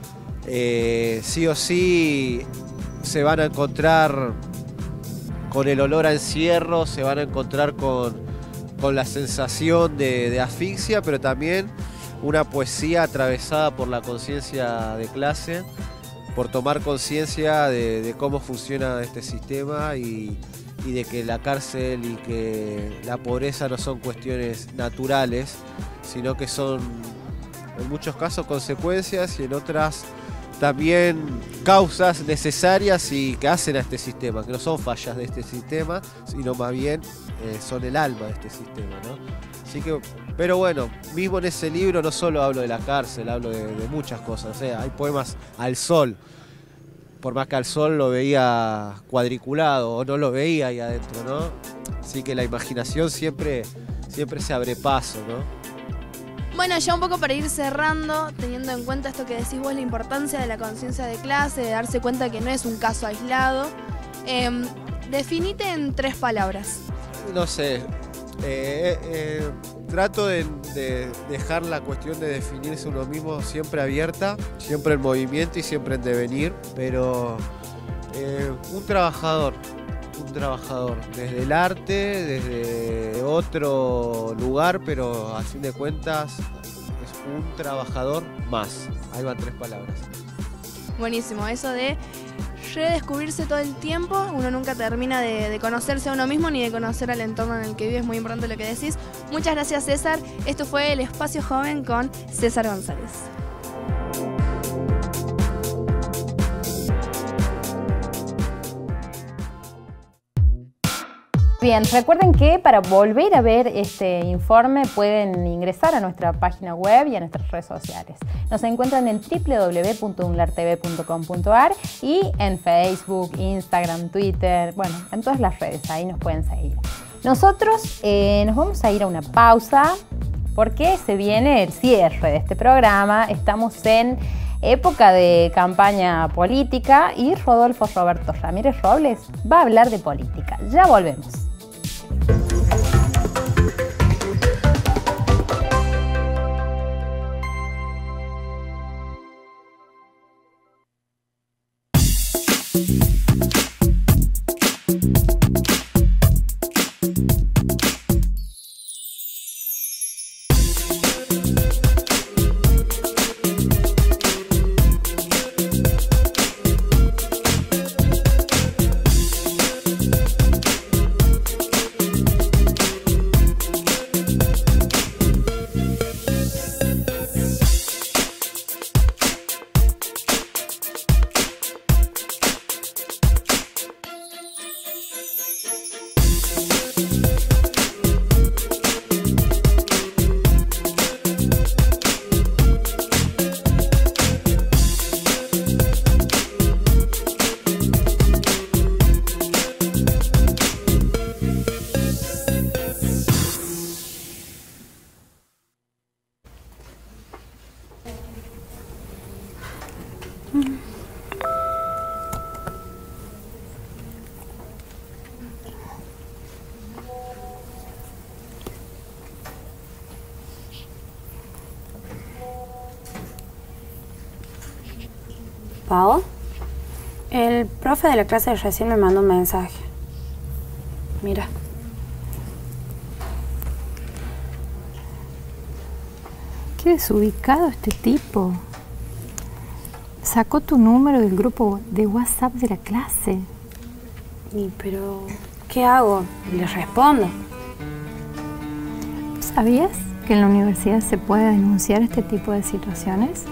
Eh, sí o sí se van a encontrar con el olor a encierro, se van a encontrar con, con la sensación de, de asfixia, pero también una poesía atravesada por la conciencia de clase, por tomar conciencia de, de cómo funciona este sistema y, y de que la cárcel y que la pobreza no son cuestiones naturales, sino que son en muchos casos consecuencias y en otras también causas necesarias y que hacen a este sistema, que no son fallas de este sistema, sino más bien eh, son el alma de este sistema, ¿no? Así que, pero bueno, mismo en ese libro no solo hablo de la cárcel, hablo de, de muchas cosas. O sea, hay poemas al sol, por más que al sol lo veía cuadriculado o no lo veía ahí adentro, ¿no? Así que la imaginación siempre, siempre se abre paso, ¿no? Bueno, ya un poco para ir cerrando, teniendo en cuenta esto que decís vos, la importancia de la conciencia de clase, de darse cuenta que no es un caso aislado, eh, definite en tres palabras. No sé, eh, eh, trato de, de dejar la cuestión de definirse uno mismo siempre abierta, siempre en movimiento y siempre en devenir, pero eh, un trabajador, un trabajador, desde el arte, desde otro lugar, pero a fin de cuentas es un trabajador más. Ahí van tres palabras. Buenísimo, eso de redescubrirse todo el tiempo, uno nunca termina de, de conocerse a uno mismo ni de conocer al entorno en el que vive, es muy importante lo que decís. Muchas gracias, César. Esto fue El Espacio Joven con César González. Bien, recuerden que para volver a ver este informe pueden ingresar a nuestra página web y a nuestras redes sociales. Nos encuentran en w w w punto unlar t v punto com punto a r y en Facebook, Instagram, Twitter, bueno, en todas las redes, ahí nos pueden seguir. Nosotros eh, nos vamos a ir a una pausa porque se viene el cierre de este programa. Estamos en época de campaña política y Rodolfo Roberto Ramírez Robles va a hablar de política. Ya volvemos. Pau, el profe de la clase de recién me mandó un mensaje. Mira. Qué desubicado este tipo. Sacó tu número del grupo de WhatsApp de la clase. Y, pero, ¿qué hago? Le respondo. ¿Sabías que en la universidad se puede denunciar este tipo de situaciones?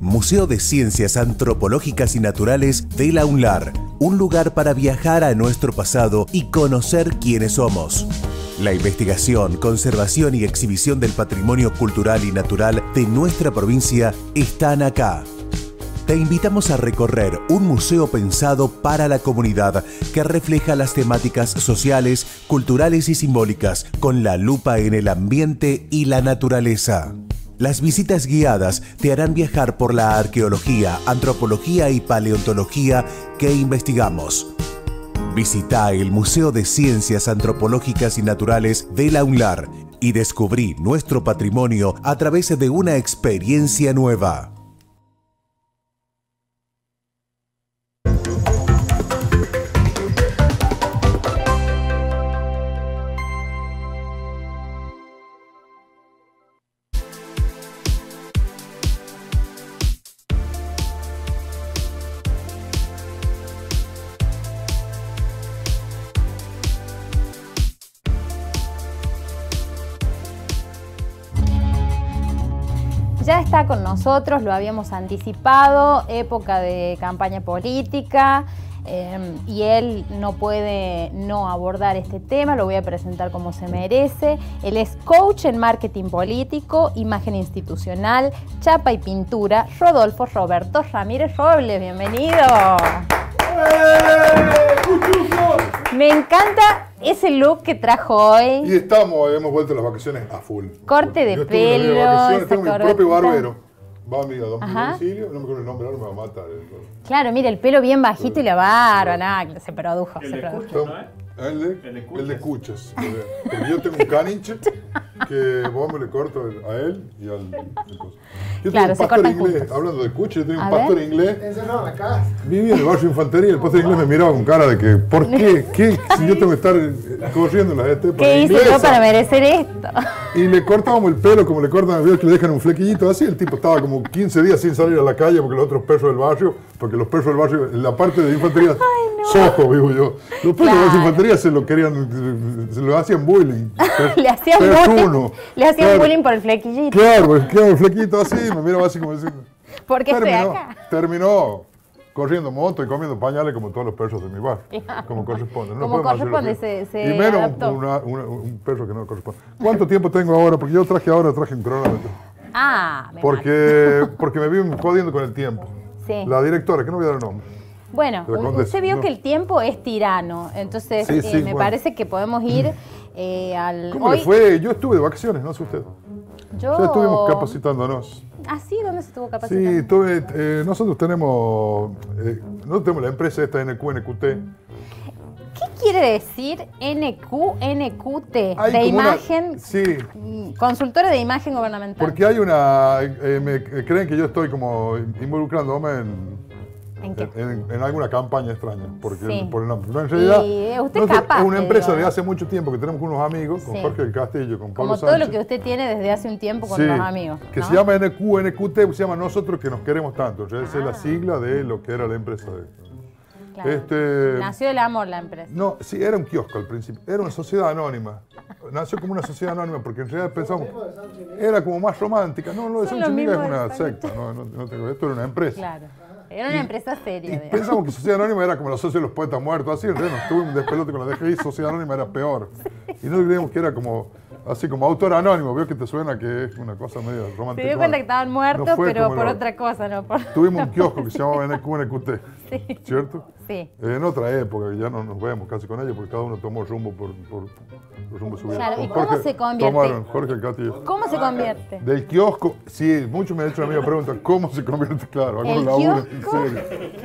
Museo de Ciencias Antropológicas y Naturales de la UNLAR, un lugar para viajar a nuestro pasado y conocer quiénes somos. La investigación, conservación y exhibición del patrimonio cultural y natural de nuestra provincia están acá. Te invitamos a recorrer un museo pensado para la comunidad que refleja las temáticas sociales, culturales y simbólicas con la lupa en el ambiente y la naturaleza. Las visitas guiadas te harán viajar por la arqueología, antropología y paleontología que investigamos. Visita el Museo de Ciencias Antropológicas y Naturales de la UNLAR y descubrí nuestro patrimonio a través de una experiencia nueva. Ya está con nosotros, lo habíamos anticipado, época de campaña política, eh, y él no puede no abordar este tema, lo voy a presentar como se merece. Él es coach en marketing político, imagen institucional, chapa y pintura, Rodolfo Roberto Ramírez Robles, bienvenido. Me encanta ese look que trajo hoy. Y estamos, hemos vuelto a las vacaciones a full. Corte de Yo pelo, de vacaciones, tengo mi corbatita. propio barbero. Va a mi a don Ajá. domicilio, no me acuerdo el nombre, ahora me va a matar. Claro, mire, el pelo bien bajito y la barba, nada, se produjo. El se de produjo. Cuchas, ¿no es? El de, el de Cuchas. Porque yo tengo un caniche que vos me le corto a él y al... Yo Claro, tengo un se pastor cortan inglés, juntos. hablando de Cuchas, yo tenía un A pastor ver. inglés. Encerrado en la casa. Vivía en el barrio de Infantería y el pastor inglés me miraba con cara de que, ¿por qué? ¿Qué? Si yo tengo que estar eh, corriendo en las estepas ¿Qué hice yo inglesas. para merecer esto? Y le cortábamos el pelo como le cortan a los que le dejan un flequillito así. El tipo estaba como quince días sin salir a la calle porque los otros perros del barrio, porque los perros del barrio, en la parte de infantería, sojo, vivo yo. Los perros Claro. de la infantería se lo querían, se lo hacían bullying. Le hacían Persuno. bullying, le hacían Claro. bullying por el flequillito. Claro, pues quedaba el flequito así, me miraba así como diciendo. ¿Por qué estoy terminó, acá? terminó corriendo moto y comiendo pañales como todos los perros de mi barrio. Claro. Como corresponde. No Como podemos hacerlo corresponde, así. se- se Y menos adaptó. una- una- un perro que no corresponde. ¿Cuánto tiempo tengo ahora? Porque yo traje ahora, traje un cronómetro. Ah, me Porque, porque me viven jodiendo con el tiempo. Sí. La directora, que no voy a dar el nombre. Bueno, de la Condesa, usted vio no. que el tiempo es tirano, entonces Sí, eh, sí, me bueno. parece que podemos ir eh, al... ¿Cómo hoy, le fue? Yo estuve de vacaciones, no sé usted. Yo... Ya estuvimos capacitándonos. ¿Ah, sí? ¿Dónde se estuvo capacitando? Sí, tuve, eh, nosotros tenemos, eh, nosotros tenemos la empresa esta N Q N Q T. ¿Qué quiere decir N Q N Q T? Hay De como una- imagen, sí, mm, consultora de imagen gubernamental. porque hay una, eh, me eh, creen que yo estoy como involucrándome en, ¿En qué? en, en alguna campaña extraña, porque Sí. por el nombre. No, en realidad, Y usted nosotros- capaz, es una te empresa digo, de ¿eh? hace mucho tiempo que tenemos con unos amigos, con Sí. Jorge del Castillo, con Pablo Como todo Sánchez. lo que usted tiene desde hace un tiempo con Sí, unos amigos. que ¿no? se llama N Q N Q T, se llama Nosotros que nos queremos tanto. O sea, esa es Ah. la sigla de lo que era la empresa. De, Claro. este, Nació el amor la empresa. no, sí, era un kiosco al principio. Era una sociedad anónima. Nació como una sociedad anónima porque en realidad pensamos. Era como más romántica. No, lo de Son Sánchez los Miga es mismos de una Sánchez. secta. No, no, no tengo, esto era una empresa. Claro. Era una empresa seria. digamos. Pensamos que Sociedad Anónima era como la sociedad de los poetas muertos, así, en realidad nos tuvimos un despelote con la D G I, Sociedad Anónima era peor. Y no creíamos que era como, así como autor anónimo, veo que te suena que es una cosa medio Se romántica. dio cuenta que estaban muertos, No fue pero como por la- otra cosa, no por... Tuvimos un kiosco que se llamaba N Q N Q T, Sí. ¿cierto? Sí. En otra época, que ya no nos vemos casi con ellos, porque cada uno tomó rumbo por, por, por rumbo su vida. Claro, ¿y Con cómo se convierte? Tomaron Jorge el Castillo. ¿Cómo se convierte? Del kiosco, sí, muchos me han hecho la misma pregunta, ¿cómo se convierte? Claro, algunos ¿El laburan, en kiosco? serio.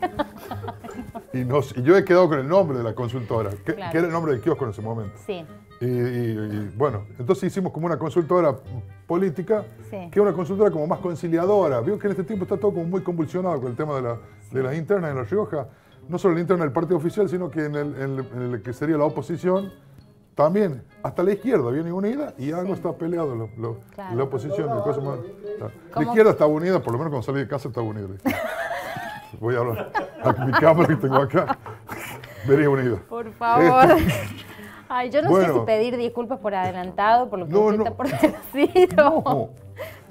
Y, nos- y yo he quedado con el nombre de la consultora, que, Claro. que era el nombre del kiosco en ese momento. Sí. Y, y- y, bueno, entonces hicimos como una consultora política, Sí. que es una consultora como más conciliadora. Vio que en este tiempo está todo como muy convulsionado con el tema de, la- de las internas en La Rioja. No solo la interna del partido oficial, sino que en el, en el- en el que sería la oposición, también, hasta la izquierda viene unida y algo está peleado lo- lo- Claro. la oposición. y cosas más. La ¿Cómo? izquierda está unida, por lo menos cuando salí de casa está unida. la izquierda. Voy a hablar a mi cámara que tengo acá. Vería unida. Por favor. Este, Ay, yo no sé Bueno. si pedir disculpas por adelantado, por lo que No, usted no. está por decir. o- No.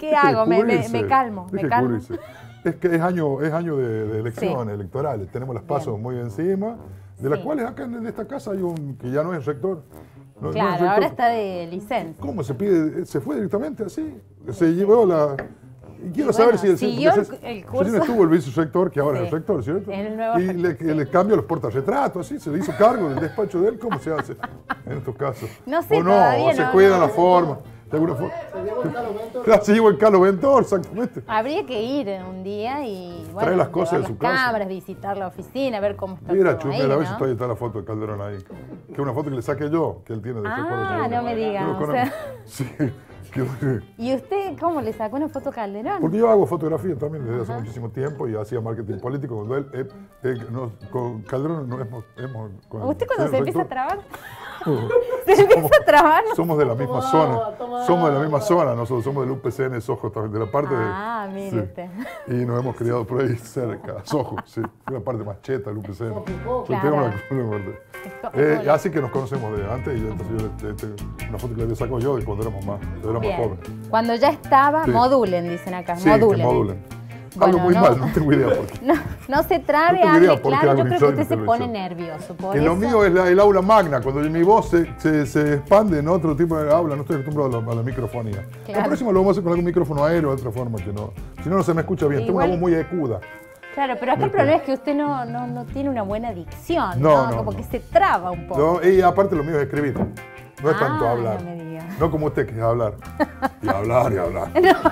¿Qué hago? Me, me, cubrirse, me calmo, me deje calmo. cubrirse. Es que es año, es año de, de elecciones Sí. electorales. Tenemos las pasos muy encima, de las Sí. cuales acá en esta casa hay un que ya no es rector. No- no es Claro, rector. ahora está de licencia. ¿Cómo se pide? Se fue directamente así. Se llevó la. Y quiero Y saber bueno, si el, siguió porque el- el recién curso. estuvo el vicerrector, que ahora Sí. es el rector, ¿cierto? Es el nuevo y le, le cambió los portarretratos, así, se le hizo cargo del despacho de él. ¿Cómo se hace en estos casos? No sé, o no, todavía o se no, cuida no. la forma. De alguna forma. Claro, se llevó el Carlos Ventor, exactamente. Habría que ir un día y bueno, Trae las cosas llevar de su las casa. cámaras, visitar la oficina, ver cómo está Mira, todo ahí, chumela, a ver ¿no? si todavía está la foto de Calderón ahí. Que es una foto que le saqué yo, que él tiene de Ah, recuerdo. no me diga, Yo lo o conozco. sea. Sí, que- ¿Y usted cómo le sacó una foto a Calderón? porque yo hago fotografía también desde hace Ajá. muchísimo tiempo y hacía marketing político. Cuando él, eh, eh, nos- con Calderón nos hemos... hemos con ¿Usted el cuando se señor empieza a rector, trabar? ¿Se empieza a trabar? somos de la misma zona. Somos de la misma zona. Nosotros somos del U P C N Sojo, también, de la parte de... Ah, mire sí. usted. Y nos hemos criado por ahí cerca. Sojo, sí. Es la parte más cheta del U P C N. Claro. Tenemos una- una- Eh, así que nos conocemos de antes y entonces yo le- le- le- una foto que le había sacado yo de cuando éramos más, éramos Bien. jóvenes. Cuando ya estaba, Sí. modulen, dicen acá. Sí, que modulen. modulen. Bueno, Hablo muy no. mal, no tengo idea por qué. No, no se trabe, No tengo hable idea por qué claro. hago Yo creo que insólito usted se televisión. pone nervioso. Por Que eso. lo mío es la- el aula magna, cuando mi voz se, se, se expande en otro tipo de aula, no estoy acostumbrado a la, a la microfonía. La Claro. próxima lo vamos a hacer con algún micrófono aéreo, de otra forma que no. Si no, no se me escucha bien. Tengo Igual- una voz muy ecuda. Claro, pero acá el problema es que usted no, no, no tiene una buena dicción, No, ¿no? no, Como no. que se traba un poco. No, y aparte lo mío es escribir. No es Ah, tanto hablar. no me diga. No como usted que es hablar. Y hablar y hablar.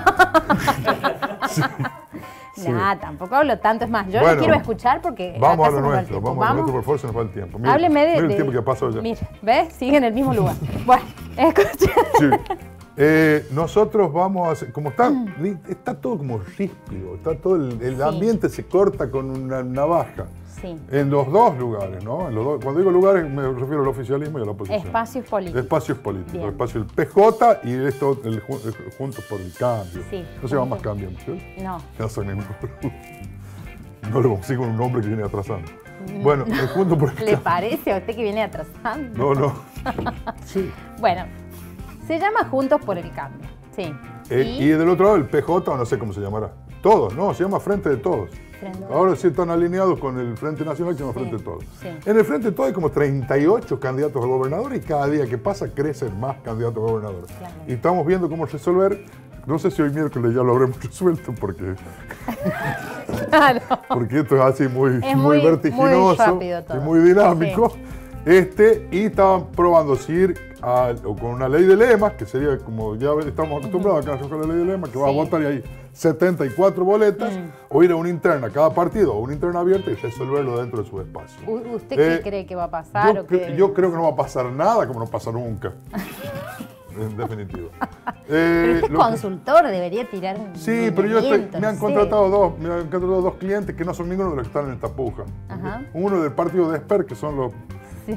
Sí. Sí. Nah, tampoco hablo tanto. Es más, yo Bueno, lo quiero escuchar porque Vamos acá a se lo nos va el nuestro, tiempo. vamos a lo nuestro, por favor, se nos va el tiempo. Mire, Hábleme de... mire el de- tiempo que ha pasado ya. Mira, ¿ves? Sigue en el mismo lugar. Bueno, escucha. Sí. Eh, nosotros vamos a hacer, como está, está todo como ríspido, está todo el, el Sí. ambiente se corta con una navaja. Sí. En los dos lugares, ¿no? En los dos- cuando digo lugares me refiero al oficialismo y a la oposición. Espacios políticos. Espacios políticos. Bien. El espacio del P J y esto, el, Ju- el Juntos por el Cambio. Sí. No se llama más cambio, ¿sí? No. No soy ningún. No lo consigo un nombre que viene atrasando. Mm. Bueno, el Juntos por el ¿Le Cambio. parece a usted que viene atrasando? No, no. Sí. Bueno, se llama Juntos por el Cambio. Sí. Eh, y del otro lado el P J, o no sé cómo se llamará. Todos, no, se llama Frente de Todos. Frente. Ahora sí están alineados con el Frente Nacional, que se llama Frente de Todos. sí. En el Frente de Todos hay como treinta y ocho candidatos a gobernador y cada día que pasa crecen más candidatos a gobernador. Claro. Y estamos viendo cómo resolver. No sé si hoy miércoles ya lo habremos resuelto porque, Claro. porque esto es así muy, Es muy, muy- vertiginoso muy rápido todo. y muy dinámico. Este, y estaban probando si ir a- o con una ley de lemas, que sería como ya estamos acostumbrados acá con la ley de lemas, que vas a Sí. votar y hay setenta y cuatro boletas, Mm. o ir a una interna cada partido, o una interna abierta y resolverlo dentro de su espacio. U- ¿Usted Eh, qué cree que va a pasar? Yo, o cre- qué? yo creo que no va a pasar nada como no pasa nunca. En definitiva. Eh, Pero usted es lo que- consultor, debería tirar un Sí, pero yo estoy- lineamiento, me han no sé. contratado dos, me han contratado dos clientes que no son ninguno de los que están en esta puja. Ajá. Uno del partido de Esper, que son los Sí.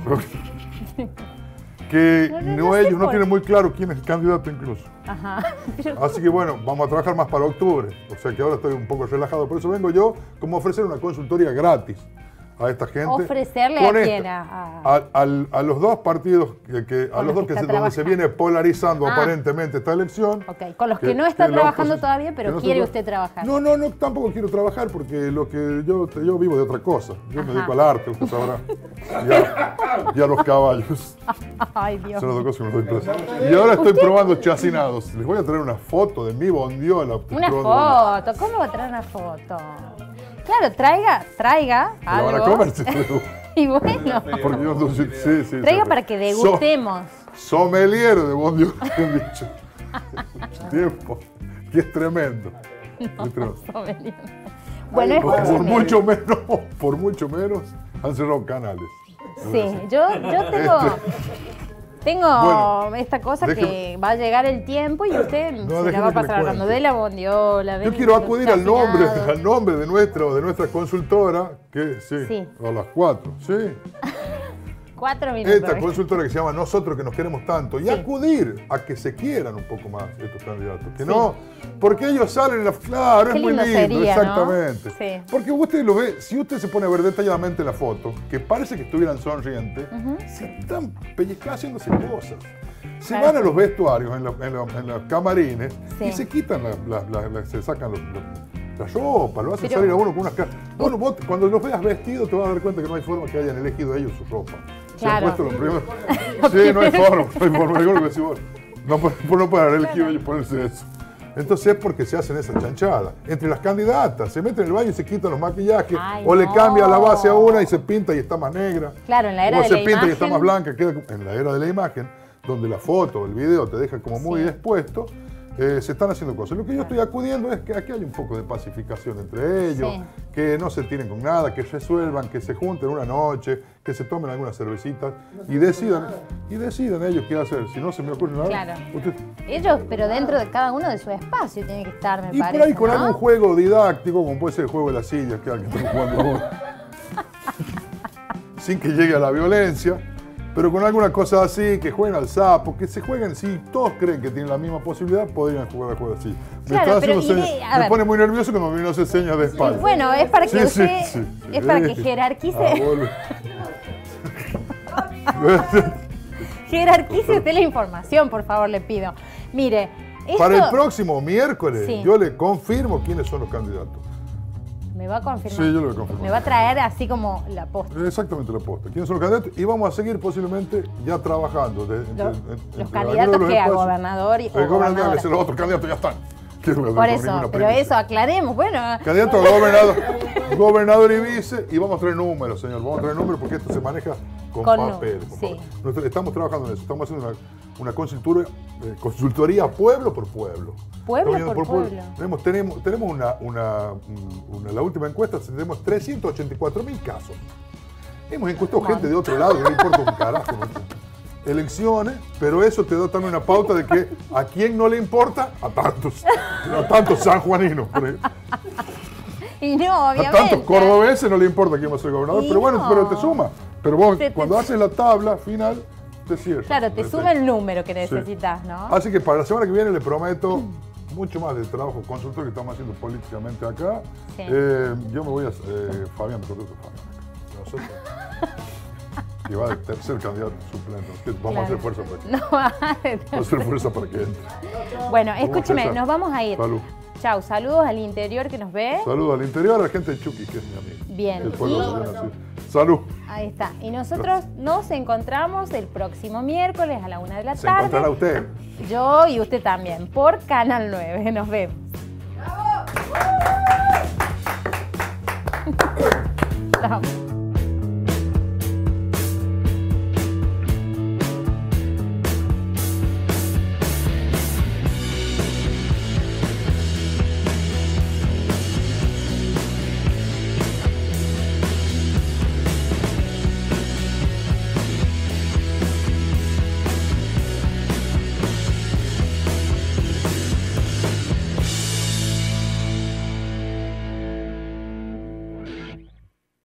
que No, no, no, no sé ellos no por- tienen muy claro quién es el candidato incluso. Ajá. Pero- Así que bueno, vamos a trabajar más para octubre. O sea que ahora estoy un poco relajado. Por eso vengo yo como a ofrecer una consultoría gratis a esta gente. ¿Ofrecerle con a esta- quién? A- a- A, al- a los dos partidos, que, que- a Con los los dos que que está se, donde se trabajando. viene polarizando Ah. aparentemente esta elección. Ok, con los que, no está la trabajando oposición- todavía, que pero no está quiere tra- usted trabajar. No, no, no, tampoco quiero trabajar porque lo que yo, yo vivo de otra cosa. Yo me Ajá. dedico al arte, usted sabrá. Y a, y a los caballos. Ay, Dios. Son las dos cosas que me doy placer. Y ahora estoy probando chacinados. Les voy a traer una foto de mi bondiola. Una Probando- foto, ¿cómo va a traer una foto? Claro, traiga, traiga Me la van a algo. comer, sí. Y bueno, Porque yo no sé- sí, sí, traiga sí. para que degustemos. So- sommelier de bondiola, me han dicho. Tiempo. Que es tremendo. No, Es tremendo. sommelier. Bueno, por, por escúcheme. mucho menos, por mucho menos, han cerrado canales. Sí, yo, yo tengo, tengo Bueno, esta cosa que déjeme- va a llegar el tiempo y usted se déjeme la va a que le pasar hablando cuente. de la bondiola. de Yo quiero los acudir al nombre, chacinados. al nombre de, nuestro, de nuestra consultora, que sí, Sí. a las cuatro, sí. Cuatro minutos. Esta consultora que se llama Nosotros que nos queremos tanto. Y sí. acudir a que se quieran un poco más estos candidatos. Que sí. no, porque ellos salen en la... Claro, Qué es muy lindo, sería, exactamente. ¿no? Sí. Porque usted lo ve, si usted se pone a ver detalladamente la foto, que parece que estuvieran sonrientes, Ujú. se están pellizcando haciéndose cosas. Se Claro. van a los vestuarios, en, la- en la- en los camarines, Sí. y se quitan, la, la- la- la- se sacan los, los- la ropa, lo hacen Pero- salir a uno con unas caras. Bueno, vos cuando los veas vestidos te vas a dar cuenta que no hay forma que hayan elegido ellos su ropa. Se han Claro. puesto los primeros. Sí, no hay forma, no hay forma, digo lo que decís vos. No, pueden- no pueden haber elegido ellos ponerse eso. Entonces es porque se hacen esa chanchada. Entre las candidatas, se meten en el baño y se quitan los maquillajes, Ay, o le no. cambia la base a una y se pinta y está más negra. Claro, en la era o de se la pinta imagen. y está más blanca, queda como- en la era de la imagen, donde la foto o el video te deja como muy Sí. expuesto, eh, se están haciendo cosas. Lo que yo estoy acudiendo es que aquí haya un poco de pacificación entre ellos, Sí. que no se tiren con nada, que resuelvan, que se junten una noche, que se tomen algunas cervecitas y decidan, y decidan ellos qué hacer. Si no se me ocurre nada, Claro. usted- Ellos, pero dentro de cada uno de su espacio tiene que estar, me y parece, por ahí con ¿no? algún juego didáctico, como puede ser el juego de las sillas, que alguien está jugando ahora, sin que llegue a la violencia, pero con alguna cosa así, que jueguen al sapo, que se jueguen, si todos creen que tienen la misma posibilidad, podrían jugar al juego así. Me, Claro, está pero haciendo ¿y señas- qué? A me ver. pone muy nervioso cuando me vino a hacer señas de espalda. Bueno, es para que Sí, sí, usted, sí. es para que Eh, jerarquice, ah, boludo. jerarquice usted la información, por favor, le pido. Mire, esto Para el próximo miércoles, Sí. yo le confirmo quiénes son los candidatos. me va a confirmar. Sí, yo lo voy a confirmar. Me va a traer así como la posta. Exactamente la posta. ¿Quiénes son los candidatos? Y vamos a seguir posiblemente ya trabajando. De, entre- Los- entre Los algunos candidatos de los que a espacios. gobernador y o El gobernador, gobernadora. que los otros candidatos ya están. Que no les Por dejo eso, ninguna pero primicia. eso, aclaremos. Bueno, Candidato a gobernador, gobernador y vice, y vamos a traer números, señor. Vamos a traer números porque esto se maneja con, Con papel. nu- con sí. papel. Nosotros estamos trabajando en eso. Estamos haciendo una, una consultoría, eh, consultoría pueblo por pueblo. Pueblo Estamos por yendo pueblo. Tenemos, tenemos, tenemos una, una, una- la última encuesta, tenemos trescientos ochenta y cuatro mil casos. Hemos encuestado gente de otro lado, que no importa un carajo. ¿no? Elecciones, pero eso te da también una pauta de que a quién no le importa, a tantos, a tantos sanjuaninos, por ejemplo. y no, A obviamente. tantos cordobeses no le importa quién va a ser gobernador, Y pero bueno, no. pero te suma. Pero vos, Se te- cuando haces la tabla final, te cierras. Claro, te Sí. suma el número que Sí. necesitas, ¿no? Así que para la semana que viene le prometo mucho más del trabajo consultor que estamos haciendo políticamente acá. Sí. Eh, yo me voy a... Eh, Fabián, me contó Fabián. Nosotros. Que va de tercer candidato suplente. Que vamos Claro. a hacer fuerza para que No va a- Vamos a hacer fuerza para que entre. Bueno, ¿Cómo escúcheme, César? nos vamos a ir. Salud. Chau, saludos al interior que nos ve. Saludos al interior, a la gente de Chucky, que es mi amigo. Bien. El pueblo Y- de Llana, sí. Salud. Ahí está. Y nosotros nos encontramos el próximo miércoles a la una de la Se tarde. encontrará usted. Yo y usted también, por Canal nueve. Nos vemos. Chao.